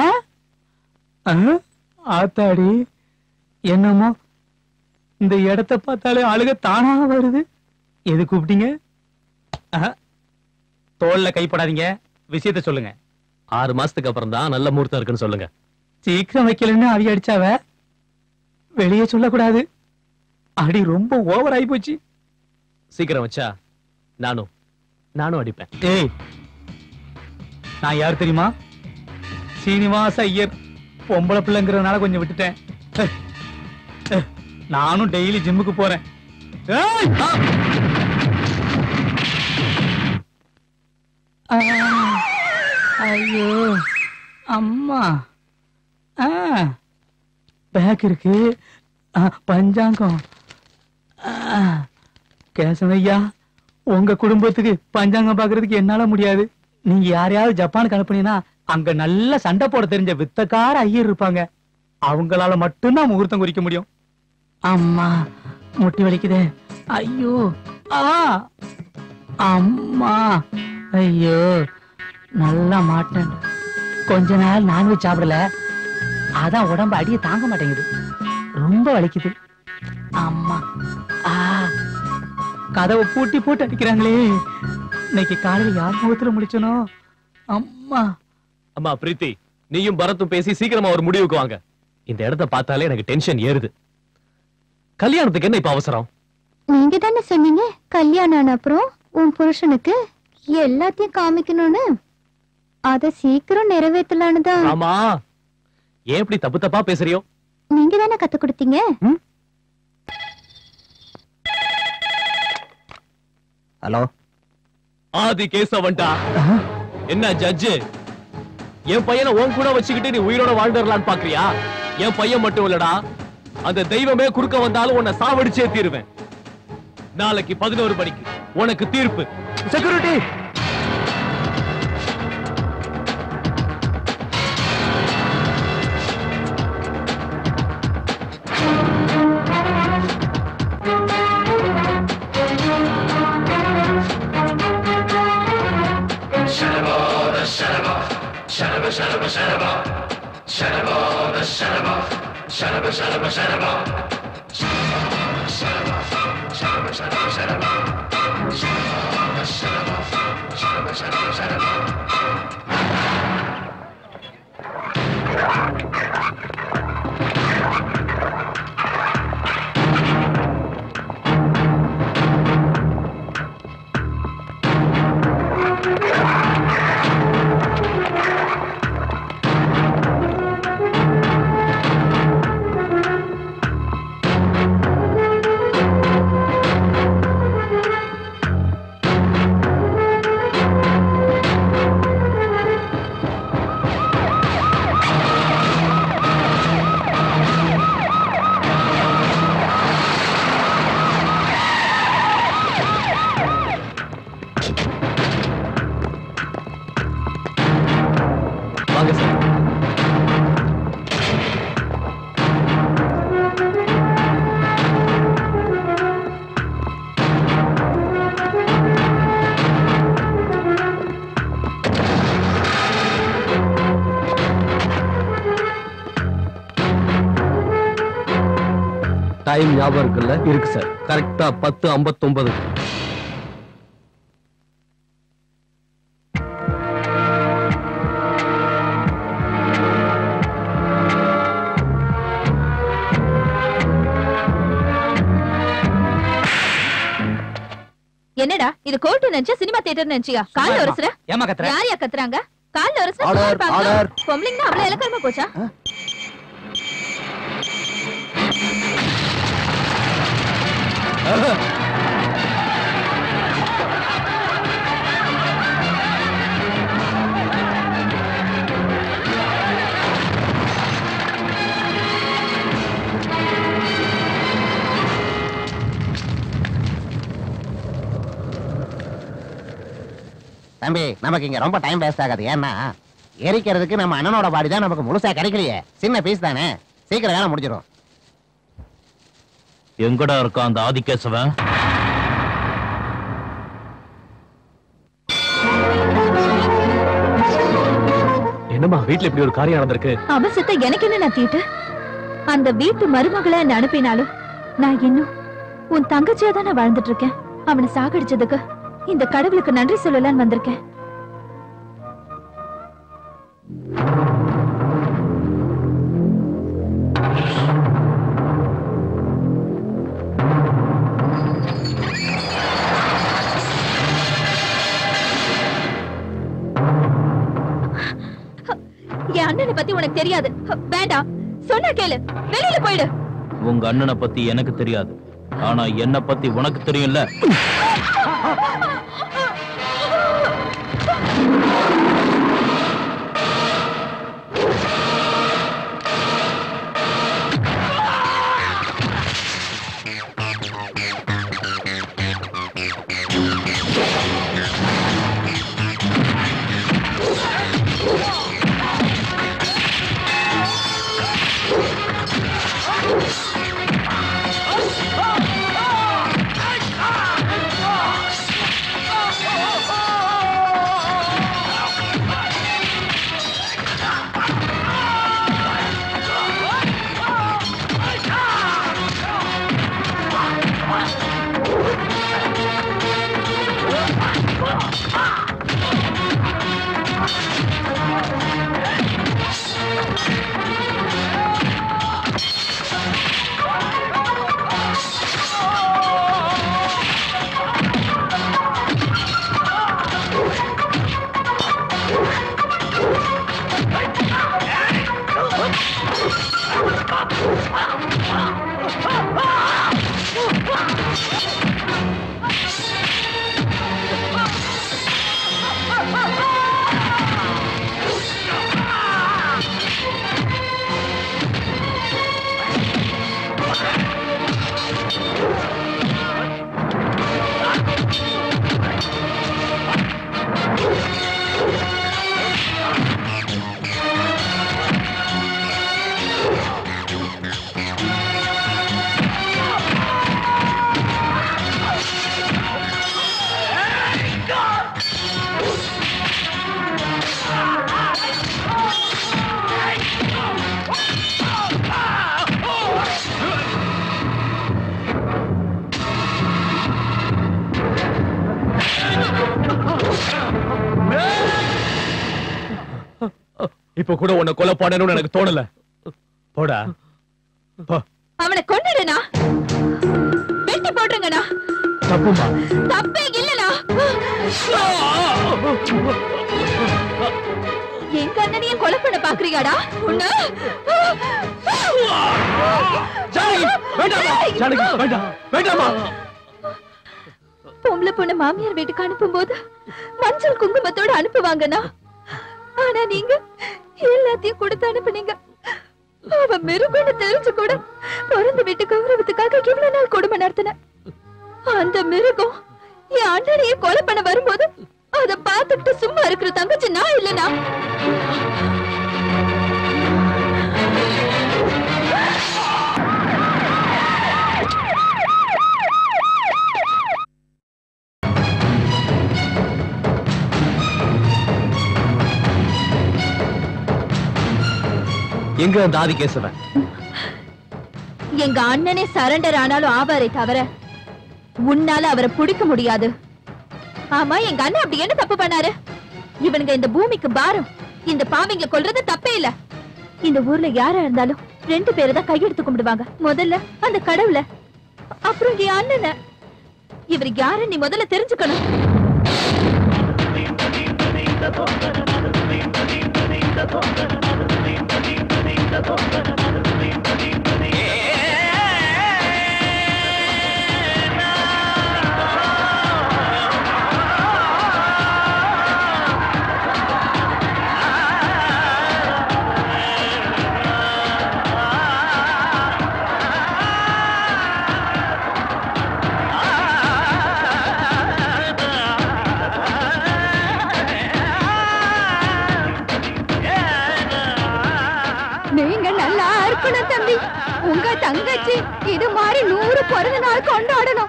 ஆத்தாடி, என்னமோ இந்த இடத்த பார்த்தாலே அழுக தானா வருது. எது கூப்பிட்டீங்க? தோல்ல கைப்படாதீங்க, விஷயத்த சொல்லுங்க.
6 மாசத்துக்கு அப்புறம் தான் நல்ல முகூர்த்தம் இருக்குன்னு சொல்லுங்க.
சீக்கிரம் வைக்கலன்னு அவி அடிச்சாவ வெளியே சொல்லக்கூடாது. அடி ரொம்ப ஓவர் ஆகி போச்சு.
சீக்கிரம் வச்சா நானும் அடிப்பேன்.
ஏய், நான் யார் தெரியுமா? சீனிவாச ஐயர். பொம்பளை பிள்ளைங்கிறதுனால கொஞ்சம் விட்டுட்டேன். நானும் டெய்லி ஜிம்முக்கு போறேன். ஐயோ அம்மா. பேக் இருக்கு, பஞ்சாங்கம். கேசவையா, உங்க குடும்பத்துக்கு பஞ்சாங்கம் பாக்குறதுக்கு என்னால முடியாது. நீங்க யாரையாவது ஜப்பானுக்கு அனுப்புனீங்கன்னா அங்க நல்ல சண்டை போட தெரிஞ்ச வித்தக்கார ஐயர் இருப்பாங்க. அவங்களால மட்டும்தான் முகூர்த்தம் குறிக்க முடியும். அம்மா, முட்டி வலிக்குதே. ஐயோ, அம்மா, ஐயோ, நல்லா மாட்டேன். கொஞ்ச நாள் நான்வெஜ் சாப்பிடல, அதான் உடம்பு அடியே தாங்க மாட்டேங்குது. ரொம்ப வலிக்குது. அம்மா, கதவை பூட்டி போட்டு அடிக்கிறாங்களே. இன்னைக்கு காலையில யார் முகத்துல முடிச்சனோ? அம்மா.
அம்மா பிரீத்தி, நீயும் பரத்தும் பேசி சீக்கிரமா ஒரு முடிவுக்கு வாங்க. இந்த இடத்த பார்த்தாலே எனக்கு டென்ஷன் ஏறுது. கல்யாணத்துக்கு என்ன இப்ப அவசரம்?
நீங்க தானே சொன்னீங்க கல்யாணம் ஆன அப்புறம் உன் புருஷனுக்கு எல்லாத்தையும் காமிக்கணும்னு. அத சீக்கிரம் நிறைவேற்றலான்னு தான்.
ஆமா, ஏன் இப்படி தப்பு தப்பா பேசுறியோ?
நீங்க தானே கத்து கொடுத்தீங்க.
ஹலோ,
ஆதி கேசவன்டா. என்ன ஜட்ஜு, என் பையனை உன் கூட வச்சுக்கிட்டு நீ உயிரோட வாழ்ந்துடலான்னு பாக்குறியா? என் பையன் மட்டும் இல்லடா, அந்த தெய்வமே குறுக்க வந்தாலும் உன்னை சாவடிச்சே தீருவேன். நாளைக்கு 11 மணிக்கு உனக்கு தீர்ப்பு.
செக்யூரிட்டி.
டைம் ஞாபகம் இருக்குல்ல? இருக்கு சார். கரெக்டா 10:59.
என்னடா இது கோர்ட் நினைச்சா சினிமா தியேட்டர் நினைச்சியா? கால்ல ஒரசுற.
ஏமா கத்துற?
யாரையா கத்துறாங்க? கால்ல ஒரசுற பாருங்க. பொம்பளைங்க அவ்வளவு இலக்கரமா போச்சா?
தம்பி, நமக்கு இங்க ரொம்ப டைம் வேஸ்ட் ஆகாது. ஏன்னா எரிக்கிறதுக்கு நம்ம அண்ணனோட பாடி தான் நமக்கு முழுசா கிடைக்கலையே. சின்ன பீஸ் தானே, சீக்கிரம் வேலை முடிஞ்சிடும்.
எங்கடா இருக்கா அந்த ஆதி கேசவன்?
என்னம்மா வீட்டுல இப்படி ஒரு காரியம் நடந்திருக்கு?
அவசத்தை எனக்கு என்ன தீட்டு? அந்த வீட்டு மருமகளை என்ன அனுப்பினாலும் நான் இன்னும் உன் தங்கச்சியா தானே வாழ்ந்துட்டு இருக்கேன். அவனை சாகடிச்சதுக்கு இந்த கடவுளுக்கு நன்றி சொல்லலான்னு வந்திருக்கேன். என் அண்ணனை பத்தி உனக்கு தெரியாது. வேண்டாம், சொன்னா கேளு, வெளியில போயிடு.
உங்க அண்ணனை பத்தி எனக்கு தெரியாது, ஆனா என்ன பத்தி உனக்கு தெரியும்ல.
இப்ப கூட உன்னை கொலை பண்ணணும்னு எனக்கு தோணல. போடா.
அவனை கொன்னுடுனா, வெட்டி போடுங்கண்ணா.
தப்புமா?
தப்பே இல்லனா. எங்க அண்ணனையும் கொலை பண்ண பாக்குறீங்கடா? உன்ன பொம்பளை பொண்ணு மாமியார் வீட்டுக்கு அனுப்பும் போது மஞ்சள் குங்குமத்தோட அனுப்புவாங்கண்ணா. ஆனா நீங்க எல்லாத்தையும் கொடுத்து அனுப்புனீங்க. அவ மிருகன்னு தெரிஞ்சு கூட பிறந்த வீட்டு கௌரவத்துக்காக இவ்வளவு நாள் கொடுமை நடத்தின. அந்த மிருகம் என் அண்ணனையே கொலை பண்ண வரும்போது அதை பார்த்துட்டு சும்மா இருக்கிற தங்கச்சி நான் இல்லனா?
எங்க அந்த ஆதி கேசவன்?
எங்க அண்ணனே சரண்டர் ஆனாலும் ஆவாரே தவிர உன்னால அவரை பிடிக்க முடியாது. ஆமா, எங்க அண்ணன் அப்படி என்ன தப்பு பண்ணாரு? இவனுங்க இந்த பூமிக்கு பாரம். இந்த பாவிங்க கொல்றது தப்பே இல்ல. இந்த ஊர்ல யாரா இருந்தாலும் 2 பேரை தான் கையெடுத்து கும்பிடுவாங்க. முதல்ல அந்த கடவுள, அப்புறம் என் அண்ணன. இவர் யாரு நீ முதல்ல தெரிஞ்சுக்கணும். நீங்க நல்லா இருக்கணும் தம்பி. உங்க தங்கச்சி இது மாதிரி 100 பிறந்த நாள் கொண்டாடணும்.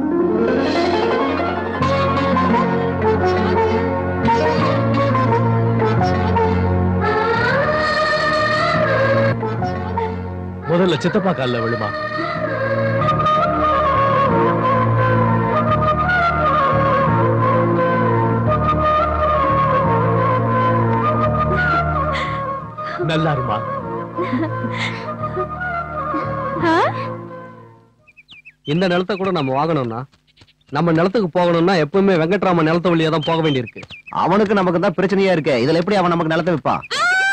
முதல்ல சித்தப்பா கால்ல விழுமா. நல்லா இருமா.
இந்த நிலத்தை கூட நம்ம வாங்கணும்னா, நம்ம நிலத்துக்கு போகணும்னா எப்பவுமே வெங்கட்ராமன் நிலத்த வழியா தான் போக வேண்டியிருக்கு.
அவனுக்கு நமக்கு தான் பிரச்சனையா இருக்கு. இதுல எப்படி அவன் நமக்கு நிலத்தை விப்பான்?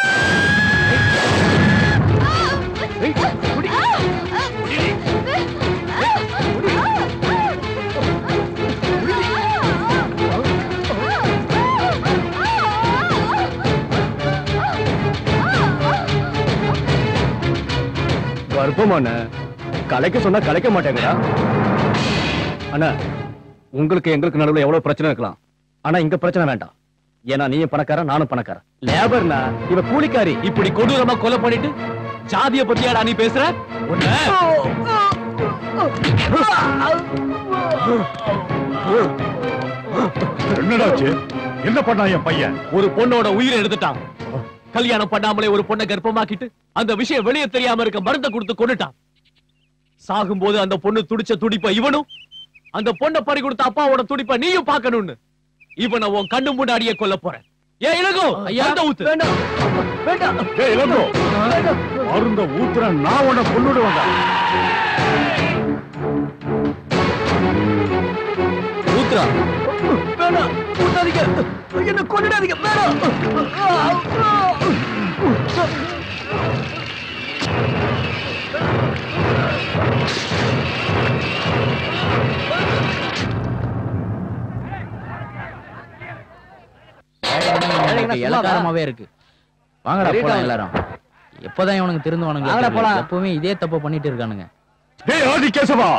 கர்ப்பமான கலைக்க சொன்னா கலைக்க மாட்டேங்கடா. அண்ணா, உங்களுக்கு எங்களுக்கு நடுவுல எவ்வளவு பிரச்சனை இருக்கலாம், ஆனா இங்க பிரச்சனை வேண்டாம். ஏன்னா நீயும் பணக்காரன், நானும் பணக்காரன். லேபர்னா இவ கூலிக்காரி.
இப்படி கொடூரமா கொலை பண்ணிட்டு ஜாதிய பத்தியாடா நீ பேசுற?
என்னடாச்சு? என்ன பண்ணா என் பையன்?
ஒரு பொண்ணோட உயிரை எடுத்துட்டான். கல்யாணம் பண்ணாமலே ஒரு பொண்ணை கர்ப்பமாக்கிட்டு அந்த விஷயம் வெளியே தெரியாம இருக்க மருந்தை கொடுத்து கொண்டுட்டான். சாகும்போது அந்த பொண்ணு துடிச்ச துடிப்ப இவனும், அந்த பொண்ணை பறி கொடுத்த அப்பாவோட துடிப்ப நீயும் பார்க்கணும்னு இவனை உன் கண்ணு முன்னாடியே கொல்ல போறேன். ஏ இளங்கோ, அந்த ஊத்து.
ஏய் இளங்கோ, மருந்த ஊத்துற நான் உன்னை கொன்னுடுவேன்டா.
ஊத்துறா.
வேணாம், ஊத்தாதீங்க. என்ன கொன்னுடாதீங்க. வேணாம்.
இலக்காரமாவே இருக்கு. வாங்கடா போலாம் எல்லாரும். எப்பதான் இவனுக்கு திருந்துவானுங்க? எப்பவுமே இதே தப்பு பண்ணிட்டு இருக்கானுங்க.
ஏய் ஆதி கேசவா,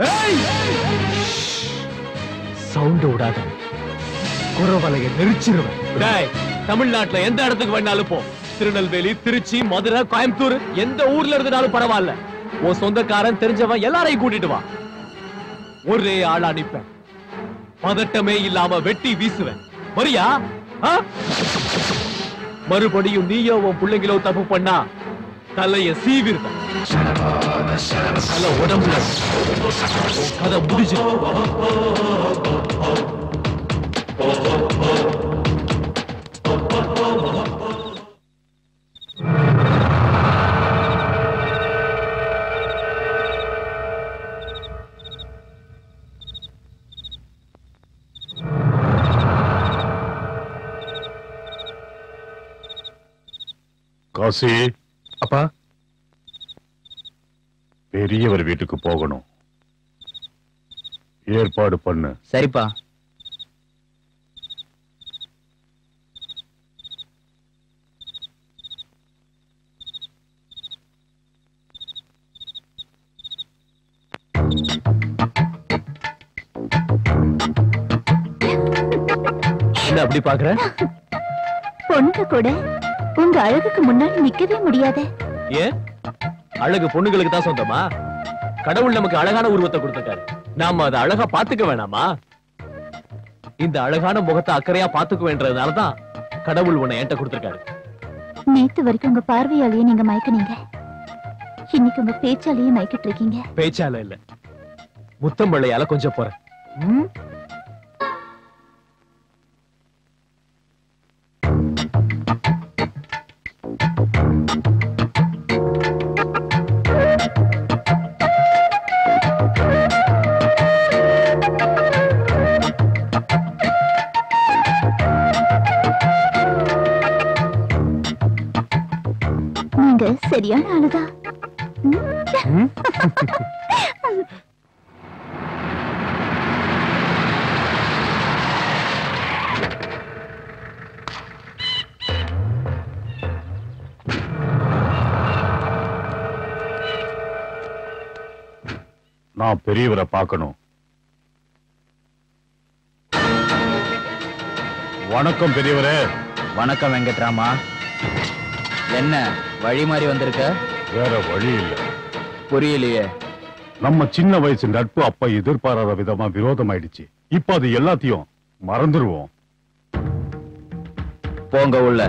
சவுண்ட் விடாத, குறவலைய நெரிச்சிருவேன். டேய், தமிழ்நாட்டுல எந்த இடத்துக்கு வேணாலும் போ. திருநெல்வேலி, திருச்சி, மதுரை, கோயம்புத்தூர், எந்த ஊர்ல இருந்தாலும் பரவாயில்ல. உன் சொந்தக்காரன் தெரிஞ்சவன் எல்லாரையும் கூட்டிட்டு வா. ஒரே ஆளா நிப்பேன். பதட்டமே இல்லாம வெட்டி வீசுவேன். வரியா? மறுபடியும் நீயோ உன் பிள்ளைங்களோ தப்பு பண்ணா தலைய சீவிருவேன். உடம்புல கதை முடிஞ்சு.
காசி,
அப்பா,
பெரியவர் வீட்டுக்கு போகணும். ஏற்பாடு பண்ணு.
சரிப்பா.
என்ன அப்படி பாக்குற?
பொண்ணு கூட உங்க அழகுக்கு முன்னாடி நிக்கவே முடியாத.
ஏன் அழகு பொண்ணுங்களுக்கு தான் சொந்தமா? கடவுள் நமக்கு அழகான உருவத்தை கொடுத்திருக்காரு. நாம அதை அழகா பாத்துக்க வேணாமா? இந்த அழகான முகத்தை அக்கறையா பாத்துக்க வேண்டதுனாலதான் கடவுள் உன்னை என்கிட்ட கொடுத்திருக்காரு.
நேத்து வரைக்கும் உங்க பார்வையாலேயே நீங்க மயக்குனீங்க. இன்னைக்கு உங்க பேச்சாலேயே மயக்கிட்டு இருக்கீங்க.
பேச்சால இல்ல, முத்தம்பள்ளையால கொஞ்சம் போறேன்.
நீங்க சரியான ஆளுதான்.
நான் பெரியவரை பார்க்கணும். வணக்கம் பெரியவரே.
வணக்கம் வெங்கட்ராமா. என்ன வழி மாறி வந்திருக்க?
வேற வழி இல்ல.
புரியலையே.
நம்ம சின்ன வயசு நட்பு அப்ப எதிர்பாராத விதமா விரோதம் ஆயிடுச்சு. இப்ப அது எல்லாத்தையும் மறந்துருவோம்.
போங்க உள்ள.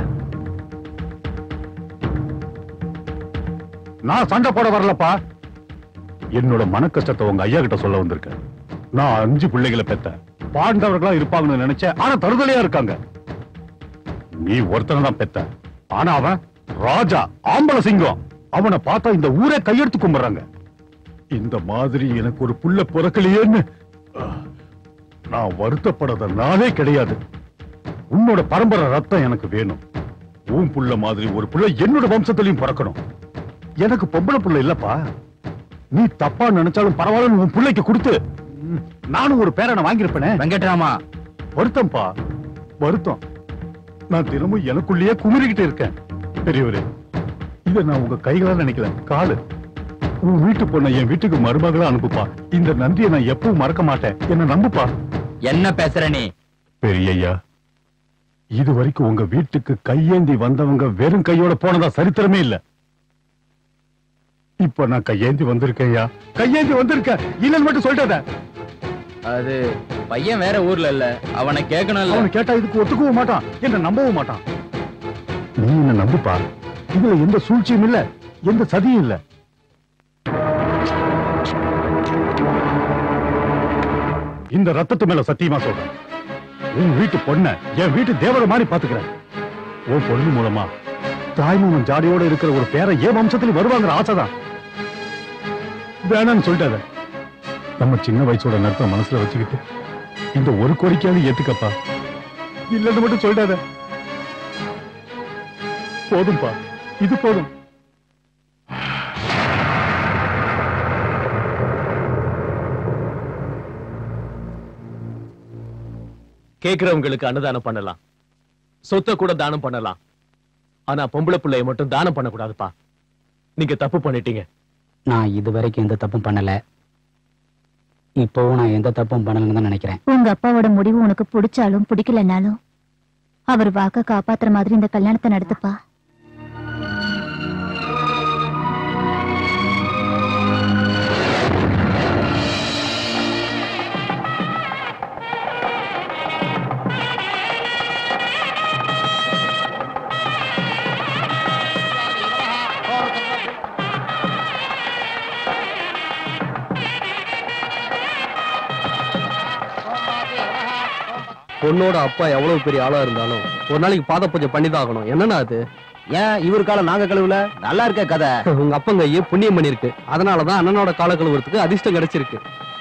நான் சண்டை போட வரலப்பா. என்னோட மன கஷ்டத்தை உங்க ஐயா கிட்ட சொல்ல வந்திருக்கேன். நான் 5 பிள்ளைகளை பெத்தேன். பாண்டவர்களா இருப்பாங்கன்னு நினைச்சேன். ஆனா தருதலையா இருக்காங்க. நீ ஒருத்தனை தான் பெத்த. ஆனா அவன் ராஜா, ஆம்பளை சிங்கம். அவனை பார்த்தா இந்த ஊரே கையெடுத்து கும்பிடுறாங்க. இந்த மாதிரி எனக்கு ஒரு புள்ள பிறக்கலையேன்னு நான் வருத்தப்படாத நாளே கிடையாது. உன்னோட பரம்பரை ரத்தம் எனக்கு வேணும். உன் புள்ள மாதிரி ஒரு புள்ள என்னோட வம்சத்திலையும் பிறக்கணும். எனக்கு பொம்பளை புள்ள இல்லப்பா. நீ தப்பா நினைச்சாலும் பரவாயில்ல, உன் பிள்ளைக்கு கொடுத்து நானும் ஒரு பேரனை வாங்கியிருப்பேனே.
வெங்கட்ராமா,
வருத்தம்பா, வருத்தம். நான் தினமும் எனக்குள்ளேயே குமுறிக்கிட்டு இருக்கேன். பெரியவரே, இத நான் உங்க கைகளால நினைக்கல, காலு. உன் வீட்டு பொண்ணை என் வீட்டுக்கு மருமகளா அனுப்புப்பா. இந்த நன்றியை நான் எப்பவும் மறக்க மாட்டேன். என்ன நம்புப்பா.
என்ன பேசுற நீ?
பெரியய்யா, இது வரைக்கும் உங்க வீட்டுக்கு கையேந்தி வந்தவங்க வெறும் கையோட போனதா சரித்திரமே இல்ல. இப்ப நான் கையேந்தி வந்திருக்கேன்யா. கையேந்தி வந்திருக்கேன். இல்லன்னு மட்டும் சொல்லிட்டாத.
அது பையன் வேற ஊர்ல இல்ல, அவனை கேட்கணும்.
அவனை கேட்டா இதுக்கு ஒத்துக்கவும் மாட்டான், என்ன நம்பவும் மாட்டான். நீ என்ன நம்புப்பா. இதுல எந்த சூழ்ச்சியும் இல்ல, எந்த சதியும் இல்ல. இந்த ரத்தத்து மேல சத்தியமா சொல்றேன். உன் வீட்டு பொண்ண என் வீட்டு தேவதை மாதிரி பாத்துக்கிறேன். உன் பொண்ணு மூலமா தாய்மாமன் ஜாடியோட இருக்கிற ஒரு பேரை என் வம்சத்துல வருவாங்கிற ஆசைதான். வேணான்னு சொல்லிட்டாத. நம்ம சின்ன வயசோட நட்பை மனசுல வச்சுக்கிட்டு இந்த ஒரு கோரிக்கையாவது ஏத்துக்கப்பா. இல்லன்னு மட்டும் சொல்லிட்டாத. போதும்பா, இது போதும்.
கேக்குறவங்களுக்கு அன்னதானம் பண்ணலாம், சொத்தை கூட தானம் பண்ணலாம். ஆனா பொம்பளை பிள்ளைய மட்டும் தானம் பண்ணக்கூடாதுப்பா. நீங்க தப்பு பண்ணிட்டீங்க.
நான் இதுவரைக்கும் எந்த தப்பும் பண்ணல. இப்பவும் நான் எந்த தப்பும் பண்ணலன்னு தான் நினைக்கிறேன்.
உங்க அப்பாவோட முடிவு உனக்கு பிடிச்சாலும் பிடிக்கலனாலும் அவர் வாக்க காப்பாத்துற மாதிரி இந்த கல்யாணத்தை நடத்துப்பா.
பொண்ணோட அப்பா எவ்வளவு பெரிய ஆளா இருந்தாலும் ஒரு நாளைக்கு பாத பூஜை பண்ணிதான் ஆகணும். என்னன்னா அது?
ஏன் இவர் கால நாங்க கழுவுல? நல்லா இருக்க கதை.
உங்க அப்பங்க ஐயே புண்ணியம் பண்ணிருக்கு. அதனாலதான் அண்ணனோட கால கழுவுறதுக்கு அதிர்ஷ்டம் கிடைச்சிருக்கு.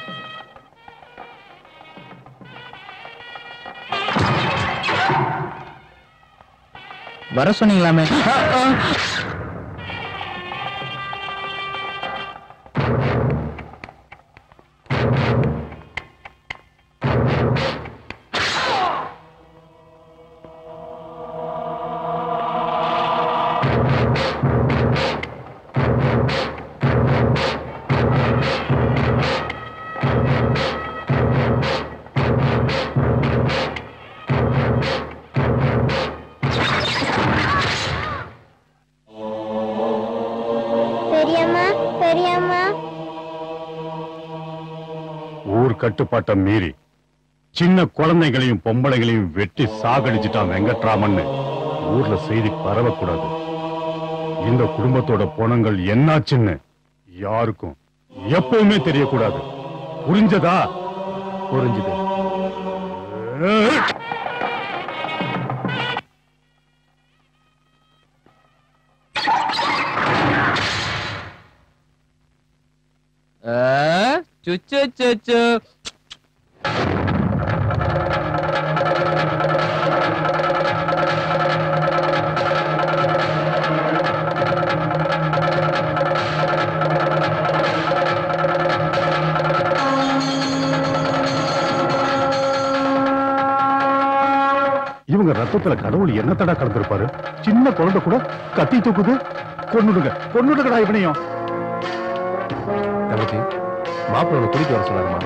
வர சொன்னீங்களாமே.
கட்டுப்பாட்டை மீறி சின்ன குழந்தைகளையும் பொம்பளைகளையும் வெட்டி சாகடிச்சுட்டான் வெங்கட்ராமன். ஊர்ல செய்தி பரவக்கூடாது. இந்த குடும்பத்தோட பொணங்கள் என்னாச்சுன்னு யாருக்கும் எப்பவுமே தெரியக்கூடாது. புரிஞ்சதா?
புரிஞ்சுது.
சுச்சு
இவங்க ரத்தத்துல கடவுள் என்ன தடா கலந்துருப்பாரு? சின்ன குழந்தை கூட கத்தி தூக்குது. கொன்னுடுங்கடா இவனையும்.
தங்கச்சி, மாப்பிள்ளை குடிக்க வர சொன்னாருமா.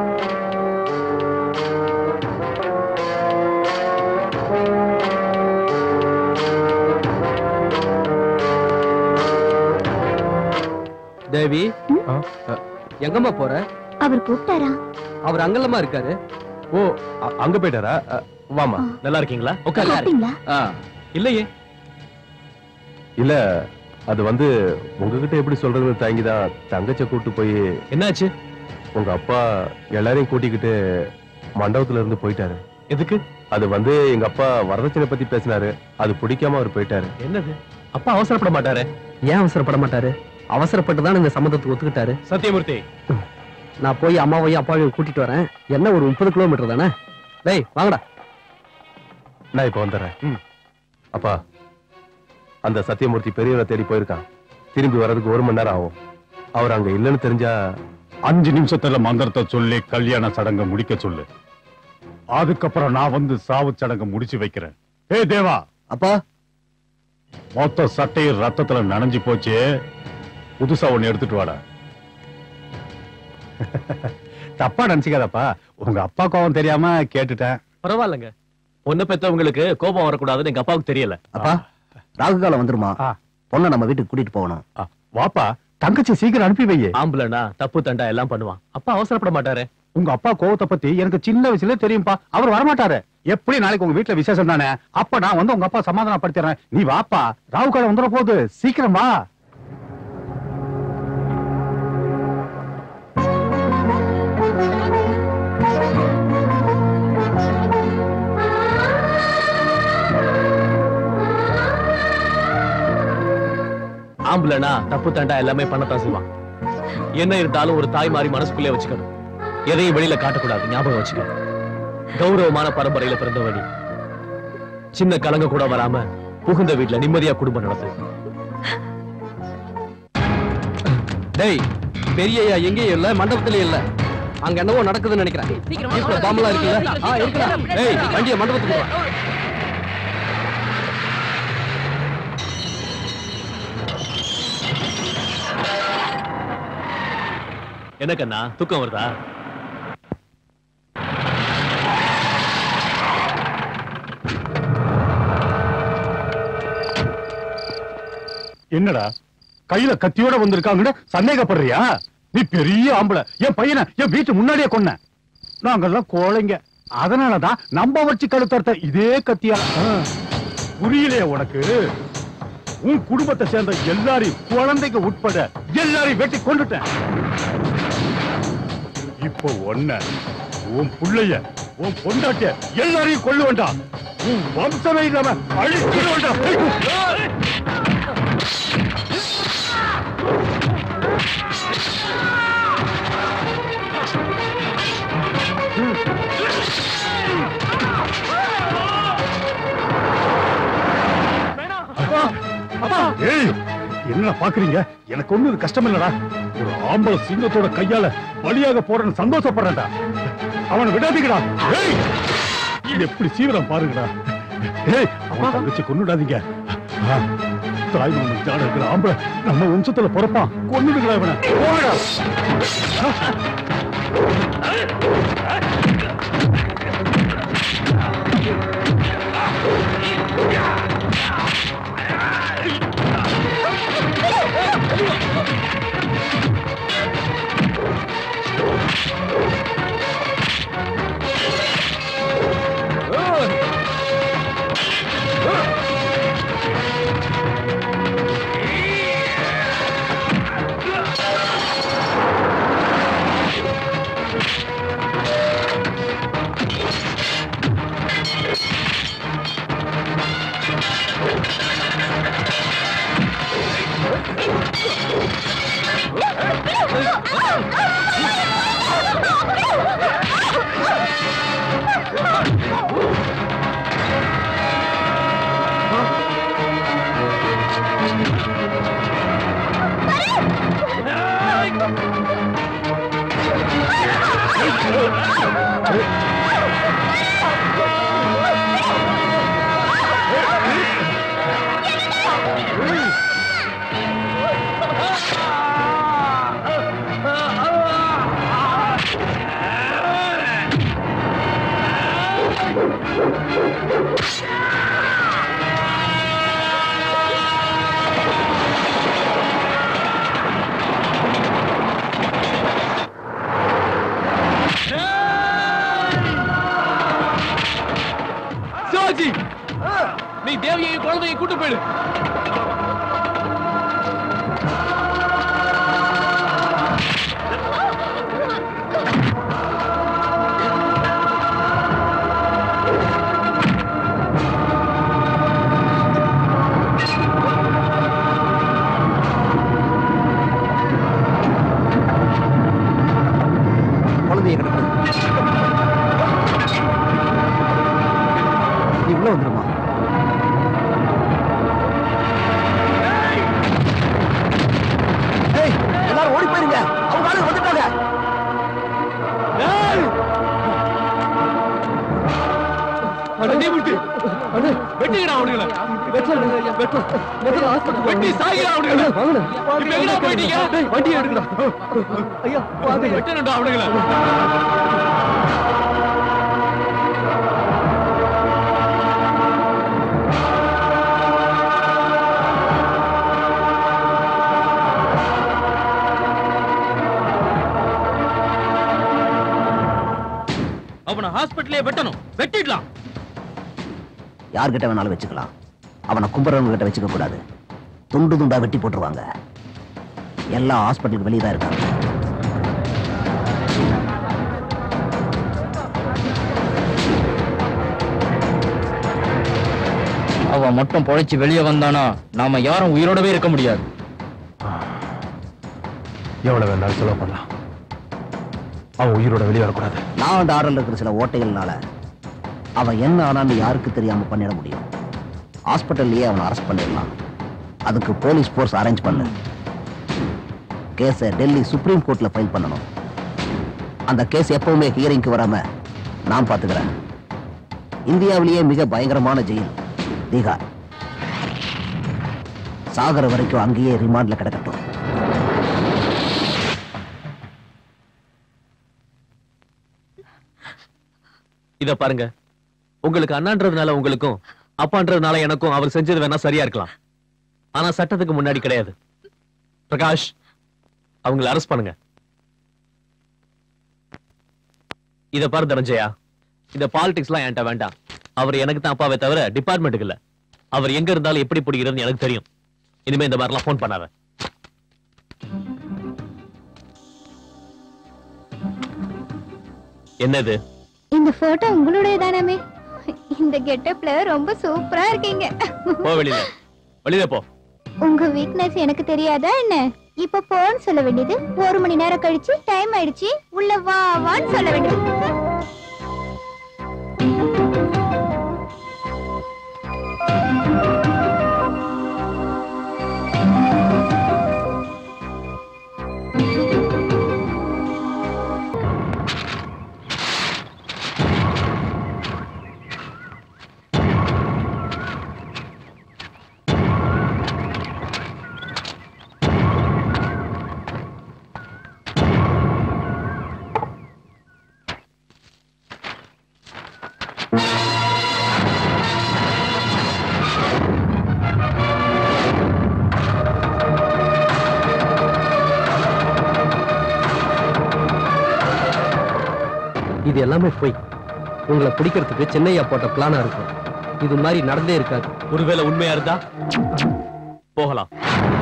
தேவி, எங்கம்மா போற?
அவர் கூப்பிட்டாரா?
அவர் அங்கல்லமா இருக்காரு.
ஓ, அங்க போயிட்டாரா? வாமா.
நல்லா இருக்கீங்களா?
சாப்பிட்டீங்களா?
இல்லையே.
இல்ல, அது வந்து உங்ககிட்ட எப்படி சொல்றதுன்னு தாங்கிதான் தங்கச்ச கூட்டு போய்.
என்னாச்சு?
உங்க அப்பா எல்லாரையும் கூட்டிக்கிட்டு மண்டபத்துல இருந்து போயிட்டாரு.
எதுக்கு?
அது வந்து எங்க அப்பா வரதட்சணை பத்தி பேசினாரு. அது பிடிக்காம அவர் போயிட்டாரு.
என்னது? அப்பா அவசரப்பட மாட்டாரு?
ஏன் அவசரப்பட மாட்டாரு? அவசரப்பட்டு தான் இந்த சம்மந்தத்துக்கு ஒத்துக்கிட்டாரு.
சத்தியமூர்த்தி,
நான் போய் அம்மாவையும் அப்பாவையும் கூட்டிட்டு வரேன். என்ன ஒரு 30 கிலோமீட்டர் தானே? டேய் வாங்கடா.
நான் இப்ப வந்துடுறேன். அப்பா, அந்த சத்தியமூர்த்தி பெரியவரை தேடி போயிருக்கான். திரும்பி வர்றதுக்கு 1 மணி நேரம் ஆகும். அவர் அங்க இல்லைன்னு தெரிஞ்சா
5 நிமிஷத்துல மந்திரத்தை சொல்லி கல்யாண சடங்கை முடிக்க சொல்லு. அதுக்கப்புறம் நான் வந்து சாவு சடங்கை முடிச்சு வைக்கிறேன். ஏ தேவா.
அப்பா,
மொத்த சட்டையும் ரத்தத்துல நனைஞ்சு போச்சு. புதுசா ஒண்ணு எடுத்துட்டு வாடா. தப்பா நினைச்சுக்காதப்பா, உங்க அப்பா கோவம் தெரியாம கேட்டுட்டேன்.
பரவாயில்லங்க. பொண்ணு பெத்தவங்களுக்கு கோபம் வரக்கூடாதுன்னு எங்க அப்பாவுக்கு தெரியல.
அப்பா, ராகு காலம் வந்துருமா? பொண்ணை நம்ம வீட்டுக்கு கூட்டிட்டு போகணும்.
வாப்பா, தங்கச்சி சீக்கிரம் அனுப்பி வையே.
ஆம்பளனா தப்பு தண்டா எல்லாம் பண்ணுவான். அப்பா அவசரப்பட மாட்டாரு.
உங்க அப்பா கோவத்தை பத்தி எனக்கு சின்ன வயசுல தெரியும்பா. அவர் வரமாட்டாரு. எப்படி நாளைக்கு உங்க வீட்டுல விசேஷம் தானே? அப்ப நான் வந்து உங்க அப்பா சமாதானப்படுத்திடுறேன். நீ வாப்பா, ராகு காலம் வந்துட போகுது. சீக்கிரம் வா.
ஆம்பளனா தப்பு தண்டா எல்லாமே பண்ணத்தான் செய்வான். என்ன இருந்தாலும் ஒரு தாய் மாதிரி மனசுக்குள்ளே வச்சுக்கணும். எதையும் வெளியில காட்டக்கூடாது. ஞாபகம் வச்சுக்க. கௌரவமான பரம்பரையில பிறந்தவனி. சின்ன கலங்க கூட வராம புகுந்த வீட்டுல நிம்மதியா குடும்பம் நடத்து.
டேய், பெரியய்யா எங்கேயும் இல்ல, மண்டபத்திலயும் இல்ல. அங்க என்னவோ நடக்குதுன்னு நினைக்கிறேன். பாம்பெல்லாம் இருக்குல்ல? இருக்கலாம். டேய், வண்டியை மண்டபத்துக்கு வா.
என்ன கண்ணா, தூக்கம் வருதா?
என்னடா கையில கத்தியோட வந்திருக்காங்க, சந்தேகப்படுறியா? நீ பெரிய ஆம்பளை. என் பையனை என் வீட்டு முன்னாடியே கொன்ன. நாங்கெல்லாம் கோழைங்க. அதனாலதான் நம்ப வச்சு கழுத்தர்த்த இதே கத்தியா. புரியலையே உனக்கு? உன் குடும்பத்தை சேர்ந்த எல்லாரையும் குழந்தைக்கு உட்பட எல்லாரையும் வெட்டி கொண்டுட்டேன். இப்போ ஒன்ன, உன் புள்ளைய, உன் பொண்டாட்டிய எல்லாரையும் கொல்ல வேண்டாம். உன் வம்சமே இல்லாம அழிச்சிட வேண்டாம். என்ன பாக்குறீங்க? எனக்கு ஒண்ணு கஷ்டம் இல்லடா. ஒரு ஆம்பளை சிங்கத்தோட கையால பலியாக போறேன்னு சந்தோஷப்படுறேன்டா. அவனை விடாதீங்கடா. இது எப்படி சீவிரம் பாருங்கடா. அவன் தங்கச்சி கொன்னுடாதீங்க. தாய் மாமன் ஜாட இருக்கிற ஆம்பளை நம்ம வம்சத்துல பிறப்பான். கொன்னுடுங்களா இவனை.
சிவாஜி, நீ தேவியை குழந்தையை கூட்டு போயிடு.
குழந்தைய கிடக்கு. நீ உள்ள வந்துருமா? எல்லாரும் ஓடி போயிருங்க, அவங்க ஆளு வந்துட்டாங்க.
வெட்டுகிறா அவனுங்களை, வெட்டி சாகிறா அவனுங்களை. இப்ப எங்கடா போயிட்டீங்க?
வண்டி எடுக்கடா ஐயா,
வெட்டணும்டா அவனுங்களை.
அவனை ஹாஸ்பிட்டலே வெட்டணும், வெட்டிடலாம்.
யார்கிட்ட வேணாலும் வச்சுக்கலாம், அவனை கும்புறவங்க கிட்ட வச்சுக்க கூடாது. துண்டு துண்டா வெட்டி போட்டுருவாங்க. எல்லாம் ஹாஸ்பிட்டலுக்கு வெளியே தான் இருக்காங்க.
அவன் மட்டும் பொழைச்சு வெளியே வந்தானா நாம யாரும் உயிரோடவே இருக்க முடியாது.
எவ்வளவு வேணாலும் செலவு பண்ணலாம், அவன் உயிரோட வெளியே வரக்கூடாது.
நான் அந்த ஆர்டர்ல இருக்கிற சில ஓட்டைகள்னால அவன் என்ன ஆனான்னு யாருக்கு தெரியாம பண்ணிட முடியும். ஹாஸ்பிட்டல்லையே அவனை அரெஸ்ட் பண்ணிடலாம். அதுக்கு போலீஸ் போர்ஸ் அரேஞ்ச் பண்ணு. கேஸை டெல்லி சுப்ரீம் கோர்ட்ல ஃபைல் பண்ணணும். அந்த கேஸ் எப்பவுமே ஹியரிங்க்கு வராம நான் பாத்துக்கிறேன். இந்தியாவிலேயே மிக பயங்கரமான ஜெயில் திஹார். சாகர வரைக்கும் அங்கேயே ரிமாண்ட்ல கிடக்கட்டும்.
இத பாருங்க, உங்களுக்கு அண்ணான்றதுனால உங்களுக்கும் அப்பான்றதுனால எனக்கும் அவர் செஞ்சது வேணா சரியா இருக்கலாம். ஆனா சட்டத்துக்கு முன்னாடி கிடையாது. பிரகாஷ், அவங்களை அரெஸ்ட் பண்ணுங்க. இத பாரு தனஞ்சயா, இந்த பாலிடிக்ஸ் எல்லாம் என்கிட்ட வேண்டாம். அவர் எனக்கு தான் அப்பாவே தவிர டிபார்ட்மெண்ட்டுக்கு இல்ல. அவர் எங்க இருந்தாலும் எப்படி பிடிக்கிறதுன்னு எனக்கு தெரியும். இனிமே இந்த மாதிரிலாம் போன் பண்ணாத. என்னது?
இந்த போட்டோ உங்களுடைய தானே? இந்த கெட்டப்ல ரொம்ப சூப்பரா இருக்கீங்க.
போ வெளியில, வெளியில போ.
உங்க வீக்னஸ் எனக்கு தெரியாதா என்ன? இப்ப போன்னு சொல்ல வேண்டியது 1 மணி நேரம் கழிச்சு டைம் ஆயிடுச்சு உள்ள வா வான்னு சொல்ல வேண்டியது.
இது எல்லாமே போய் உங்களை பிடிக்கிறதுக்கு சென்னையா போட்ட பிளானா இருக்கும். இது மாதிரி நடந்தே இருக்காது.
ஒருவேளை உண்மையா இருந்தா போகலாம்.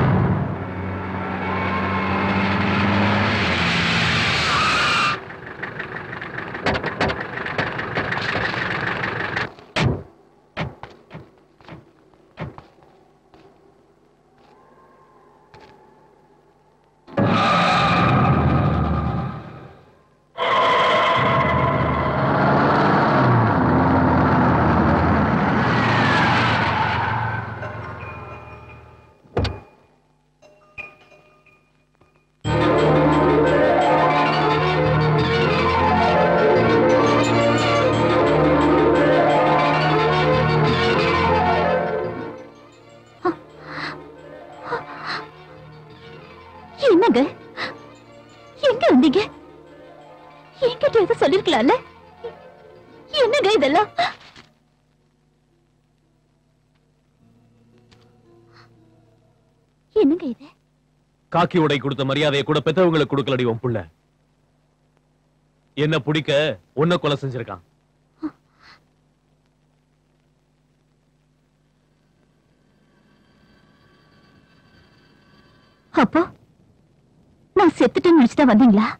என்னங்க எங்க வந்தீங்க? என்கிட்ட எதை சொல்லிருக்கலாம்ல? என்னங்க இதெல்லாம்? என்னங்க இது?
காக்கி உடை கொடுத்த மரியாதையை கூட பெத்தவங்களுக்கு கொடுக்கலடி உன் புள்ள. என்ன பிடிக்க உன்னை கொலை செஞ்சிருக்கான்.
அப்போ நான் செத்துட்டேன்னு நினைச்சுதான் வந்தீங்களா?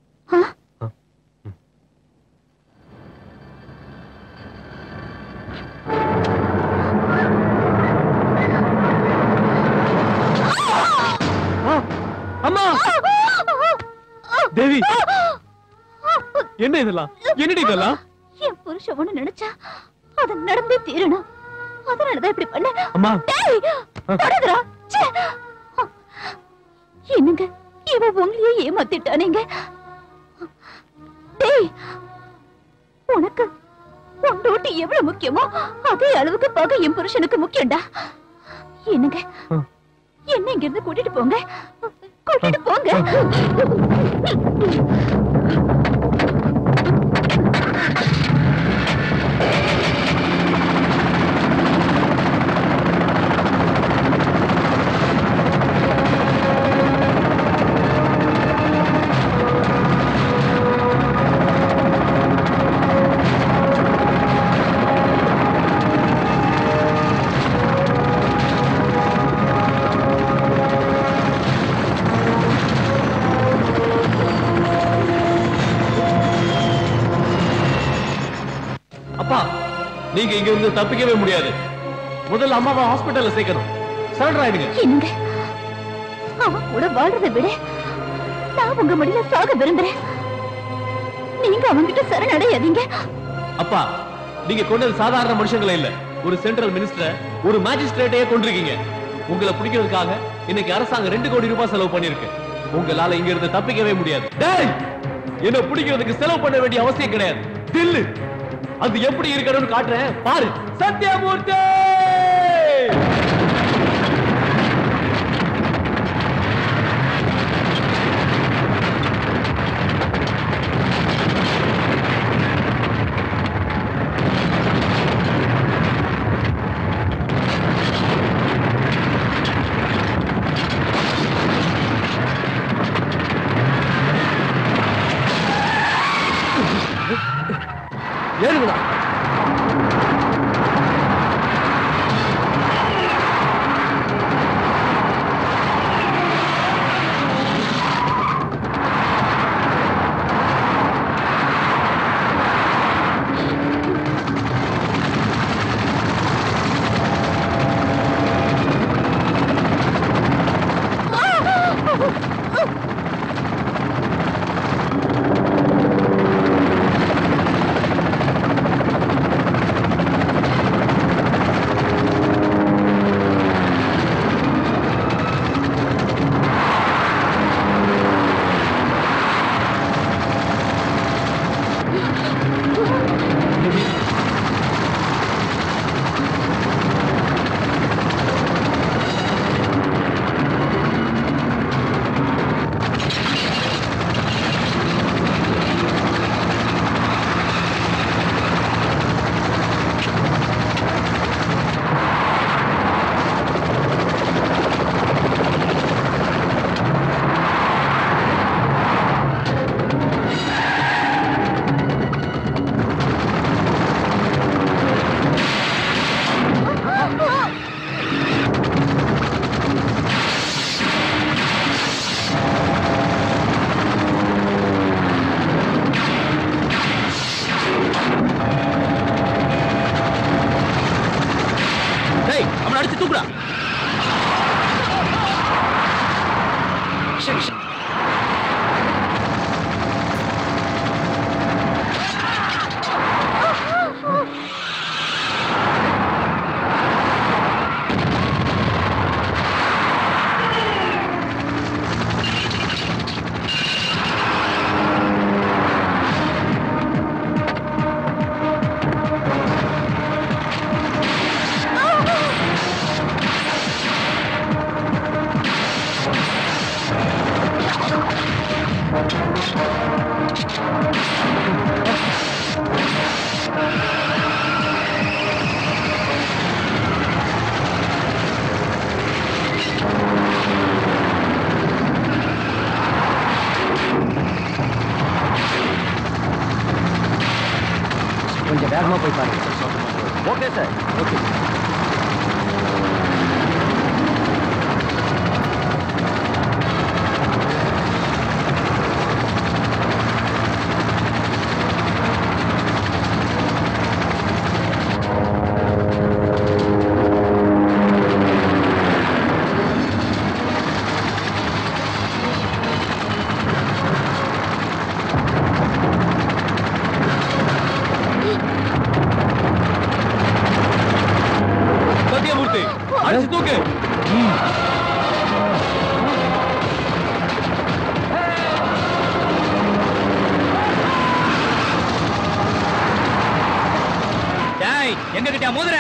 அம்மா! தேவி, என்ன இதெல்லாம்? என்னடி இதெல்லாம்?
என் புருஷன் ஒண்ணு நினைச்சா அது நடந்தே தீரணும். அதனாலதான் இப்படி பண்ண.
அம்மா!
என்னங்க இவ உங்களையே ஏமாத்திட்டானீங்க. டேய், உனக்கு உன் டூட்டி எவ்வளவு முக்கியமோ அதே அளவுக்கு பகை என் புருஷனுக்கு முக்கியம்டா. என்னங்க என்ன இங்க இருந்து கூட்டிட்டு போங்க, கூட்டிட்டு போங்க.
நீங்க இங்க இருந்து தப்பிக்கவே முடியாது. முதல்ல அம்மாவை ஹாஸ்பிடல்ல சேர்க்கணும். சரண்டர் ஆயிடுங்க.
என்னங்க அவன் கூட வாழ்றதை விட நான் உங்க மடியில சாக விரும்புறேன். நீங்க அவன்கிட்ட சரணடையாதீங்க.
அப்பா, நீங்க கொண்டது சாதாரண மனுஷங்களே இல்ல, ஒரு சென்ட்ரல் மினிஸ்டர், ஒரு மேஜிஸ்ட்ரேட்டையே கொண்டிருக்கீங்க. உங்களை பிடிக்கிறதுக்காக இன்னைக்கு அரசாங்கம் 2 கோடி ரூபாய் செலவு பண்ணிருக்கு. உங்களால இங்க இருந்து தப்பிக்கவே முடியாது. என்ன பிடிக்கிறதுக்கு செலவு பண்ண வேண்டிய அவசியம் கிடையாது. தில்லு, அது எப்படி இருக்கணும்னு காட்டுறேன் பாரு. சத்யமூர்த்தி!
ஏறுங்கடா.
போய் பாருங்க. Okay sir. ஓகே.
அடிச்சு தூக்கு. டேய் எங்க கிட்ட மோதுற?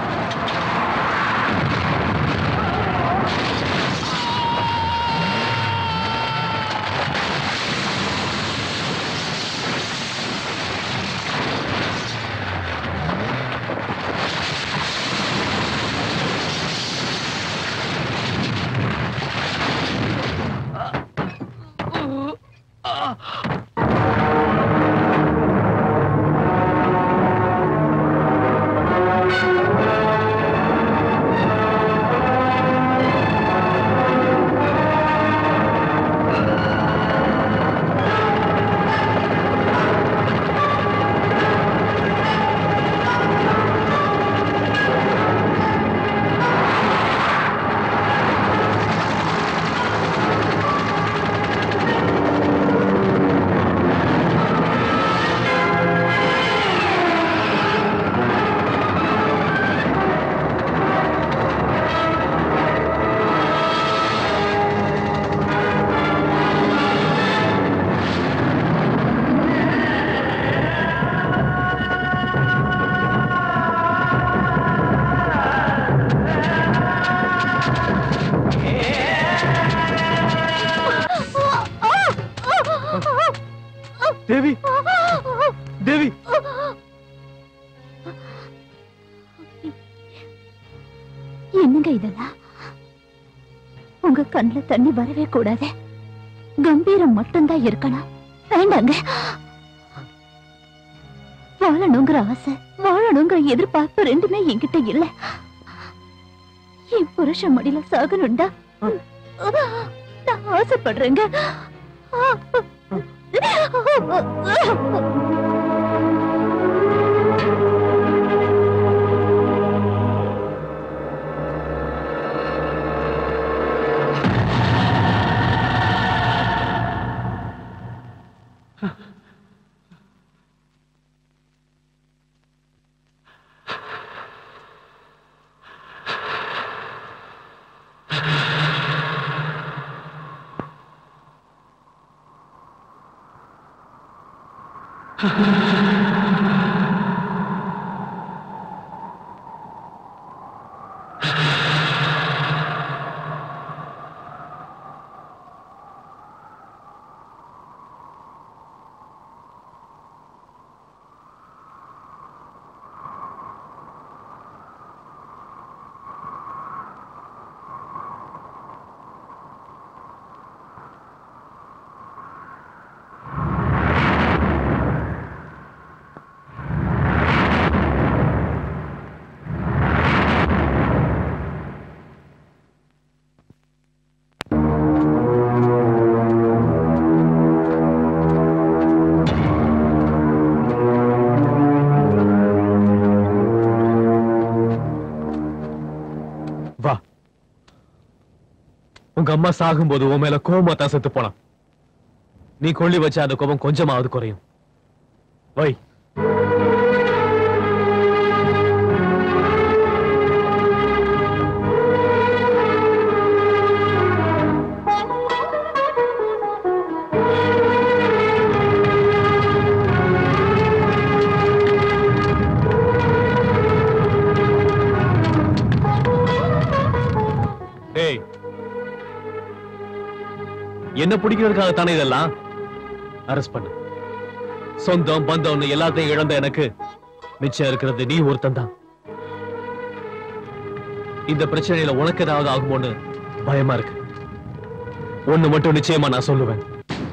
தேவி, தேவி,
என்னங்க இதெல்லாம்? உங்க கண்ணுல தண்ணி வரவே கூடாது. கம்பீரம் மட்டும்தான் இருக்கணும். வேண்டாங்க. வாழணுங்கிற ஆசை, வாழணுங்கிற எதிர்பார்ப்பு ரெண்டுமே என்கிட்ட இல்ல. என் புருஷன் மடியில சாகணும்டா நான் ஆசைப்படுறேங்க.
உங்க அம்மா சாகும்போது உன் மேல கோபமா தான் செத்து போனான். நீ கொள்ளி வச்ச அந்த கோபம் கொஞ்சமாவது குறையும். வை. என்ன பிடிக்கிறதுக்காக தானே இதெல்லாம்? அரெஸ்ட் பண்ணு. சொந்தம் பந்தம் எல்லாத்தையும் இழந்த எனக்கு மிச்சம் இருக்கிறது நீ ஒருத்தன் தான். இந்த பிரச்சனையில உனக்கு ஏதாவது ஆகுமோன்னு பயமா இருக்கு. ஒண்ணு மட்டும் நிச்சயமா நான் சொல்லுவேன்.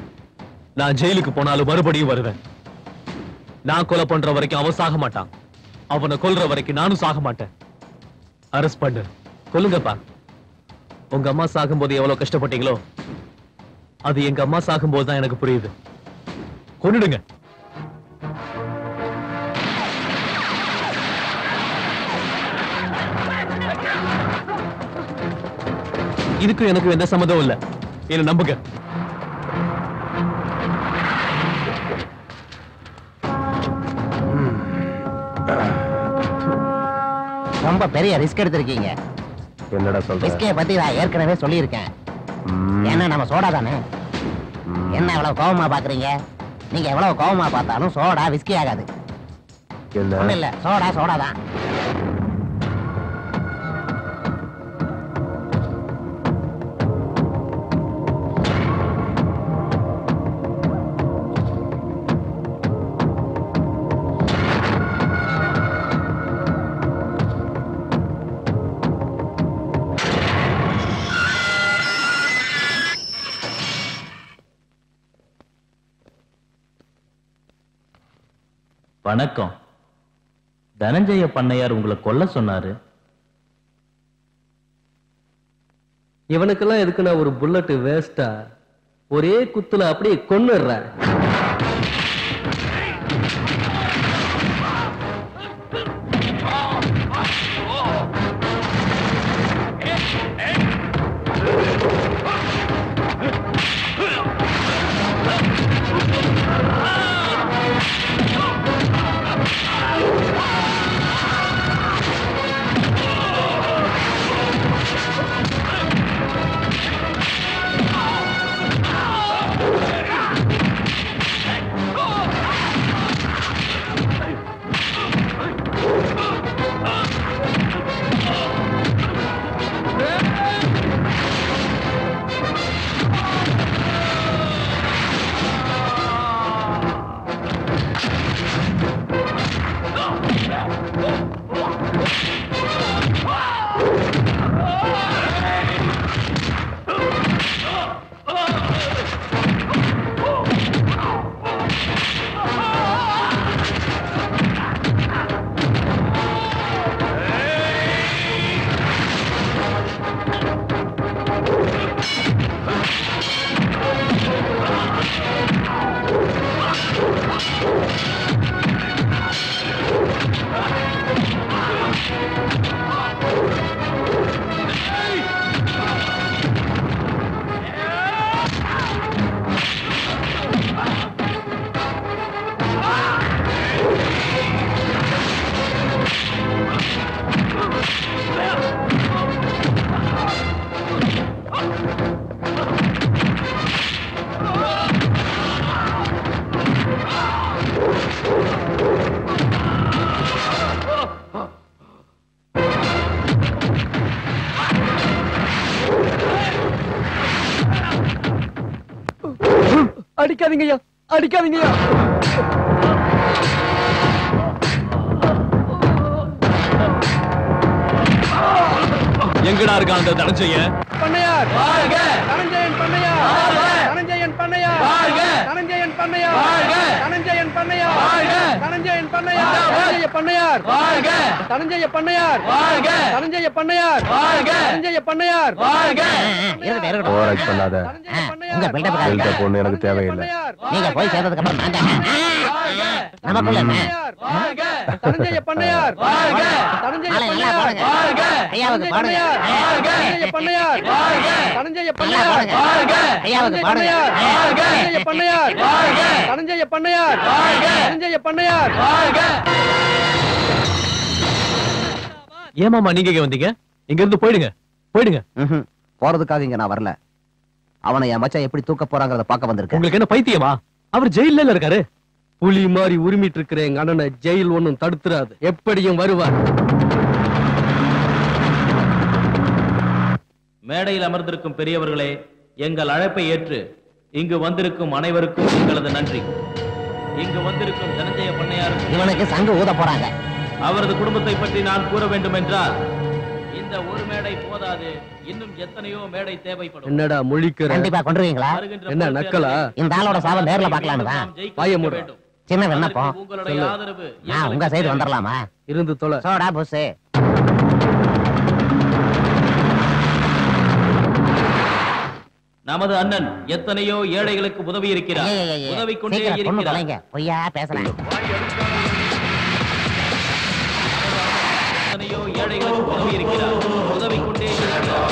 நான் ஜெயிலுக்கு போனாலும் மறுபடியும் வருவேன். நான் கொலை பண்ற வரைக்கும் அவன் சாக மாட்டான். அவனை கொல்ற வரைக்கும் நானும் சாக மாட்டேன். அரெஸ்ட் பண்ணு, கொல்லுங்கப்பா. உங்க அம்மா சாகும்போது எவ்வளவு கஷ்டப்பட்டீங்களோ அது எங்க அம்மா சாகும்போது தான் எனக்கு புரியுது. கொன்னுடுங்க. இதுக்கு எனக்கு எந்த சம்மதம் இல்ல, என்ன நம்புங்க.
ரொம்ப பெரிய ரிஸ்க் எடுத்திருக்கீங்க.
என்னடா சொல்ற?
ரிஸ்கை பத்தி நான் ஏற்கனவே சொல்லியிருக்கேன். ஏன்னா நம்ம சோடா தானே. என்ன எவ்வளவு கோவமா பாக்குறீங்க? நீங்க எவ்வளவு கோவமா பார்த்தாலும் சோடா விஸ்கி ஆகாது. ஒண்ணு இல்ல, சோடா சோடா தான்.
வணக்கம். தனஞ்சய பண்ணையார் உங்களை கொல்ல சொன்னாரு.
இவனுக்கெல்லாம் எதுக்குன்னா ஒரு புல்லட் வேஸ்டா? ஒரே குத்துல அப்படியே கொன்னுடுறேன். அடிக்காதீங்கய்யா, அடிக்காதீங்கய்யா.
எங்கடா இருக்கான் அந்த தனஞ்சயன்?
பண்ணையார் வாழ்க! தனஞ்சயன் பண்ணையார் வாழ்க! தனஞ்சயன் பண்ணையார் வாழ்க! தனஞ்சயன் பண்ணையார் வாழ்க! தனஞ்சயன் பண்ணையார் வாழ்க! தனஞ்சயன் பண்ணையார் தனஞ்சய பண்ணையார் வாழ்க! தனஞ்சய பண்ணையார் வாழ்க! தனஞ்சய பண்ணையார் வாழ்க! தனஞ்சய பண்ணையார் வாழ்க!
ஓவராக்ட் பண்ணாத.
உங்க பில்டப்
பில்டப் பொண்ணு எனக்கு தேவையில்லை.
நீங்க போய் சேர்ந்ததுக்கு அப்புறம் நான் தான் நமக்குள்ள என்ன?
தனஞ்சய பண்ணையார் வாழ்க! தனஞ்சய பண்ணையார் வாழ்க!
ஐயாவுக்கு பாடுங்க.
தனஞ்சய பண்ணையார் வாழ்க! தனஞ்சய பண்ணையார் வாழ்க!
ஐயாவுக்கு பாடுங்க.
தனஞ்சய பண்ணையார் வாழ்க! தனஞ்சய பண்ணையார் வாழ்க! தனஞ்சய பண்ணையார் வாழ்க!
ஏமாமா நீங்க இங்க வந்தீங்க? இங்க இருந்து போயிடுங்க, போயிடுங்க.
போறதுக்காக இங்க நான் வரல. அவனை என் மச்சான் எப்படி தூக்க போறாங்கறத பார்க்க வந்திருக்கேன்.
உங்களுக்கு என்ன பைத்தியமா? அவர் ஜெயில்ல இருக்காரு.
புலி மாதிரி உரிமிட்டு இருக்கிற எங்க அண்ணனை ஜெயில் ஒண்ணும் தடுத்துறாது. எப்படியும் வருவார்.
மேடையில் அமர்ந்திருக்கும் பெரியவர்களே, எங்கள் அழைப்பை ஏற்று இங்கு வந்திருக்கும் அனைவருக்கும் எங்களது நன்றி. இங்கு வந்திருக்கும் தனஞ்சய பண்ணையாருக்கு
இவனுக்கு சங்கு ஊத போறாங்க.
அவரது குடும்பத்தை பற்றி நான் கூற வேண்டும் என்றால் இந்த ஒரு மேடை போதாது, இன்னும் எத்தனையோ மேடை தேவைப்படும்.
என்னடா முழிக்கிற?
கண்டிப்பா கொண்டுருவீங்களா?
என்ன நக்கலா?
இந்த ஆளோட சாவ நேர்ல பார்க்கலாம்னு தான்.
வாய மூடு.
சின்ன விண்ணப்பம். நான் உங்க சைடு வந்துடலாமா?
இருந்து தொலை.
சோடா புஸ்.
நமது அண்ணன் எத்தனையோ ஏழைகளுக்கு உதவி இருக்கிறார். உதவி கொண்டே இருக்கிறார்.
பொய்யா பேசுறேன்.
எத்தனையோ ஏழைகளுக்கு உதவி இருக்கிறார். உதவி கொண்டே இருக்கிறார்.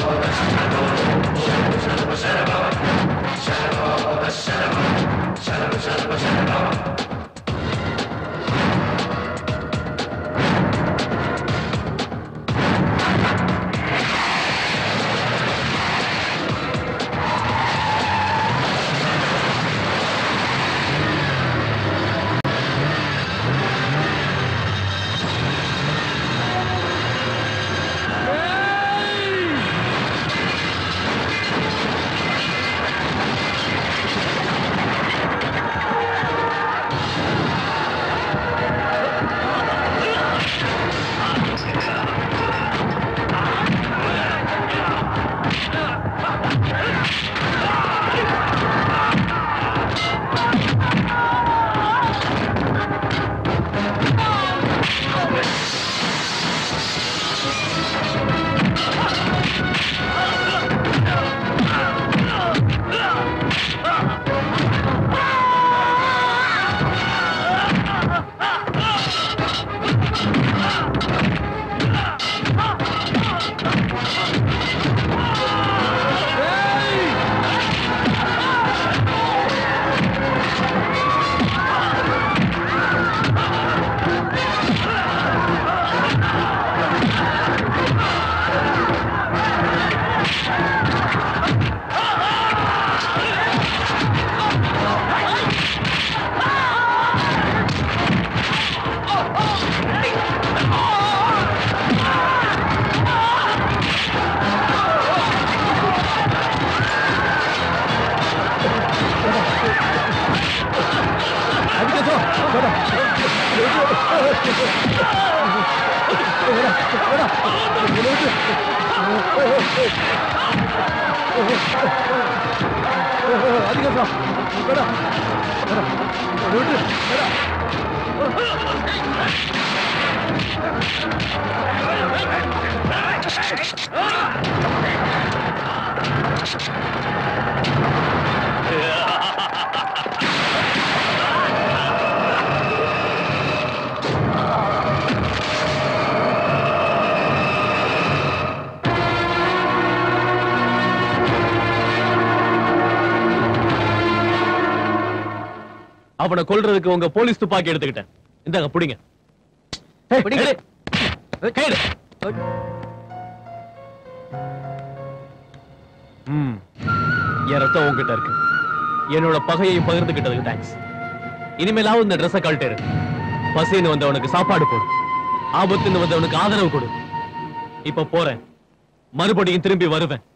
அவனை கொல்றதுக்கு உங்க போலீஸ் துப்பாக்கி எடுத்துக்கிட்டேன். இந்தாங்க புடிங்க. என் ரத்தம் உங்ககிட்ட இருக்கு. என்னோட பகையை பகிர்ந்துகிட்டதுக்கு தேங்க்ஸ். இனிமேலாவது இந்த ட்ரெஸ்ஸை கழட்டேரு. பசின்னு வந்தவனுக்கு சாப்பாடு போடு. ஆபத்துன்னு வந்தவனுக்கு ஆதரவு கொடு. இப்ப போறேன். மறுபடியும் திரும்பி வருவேன்.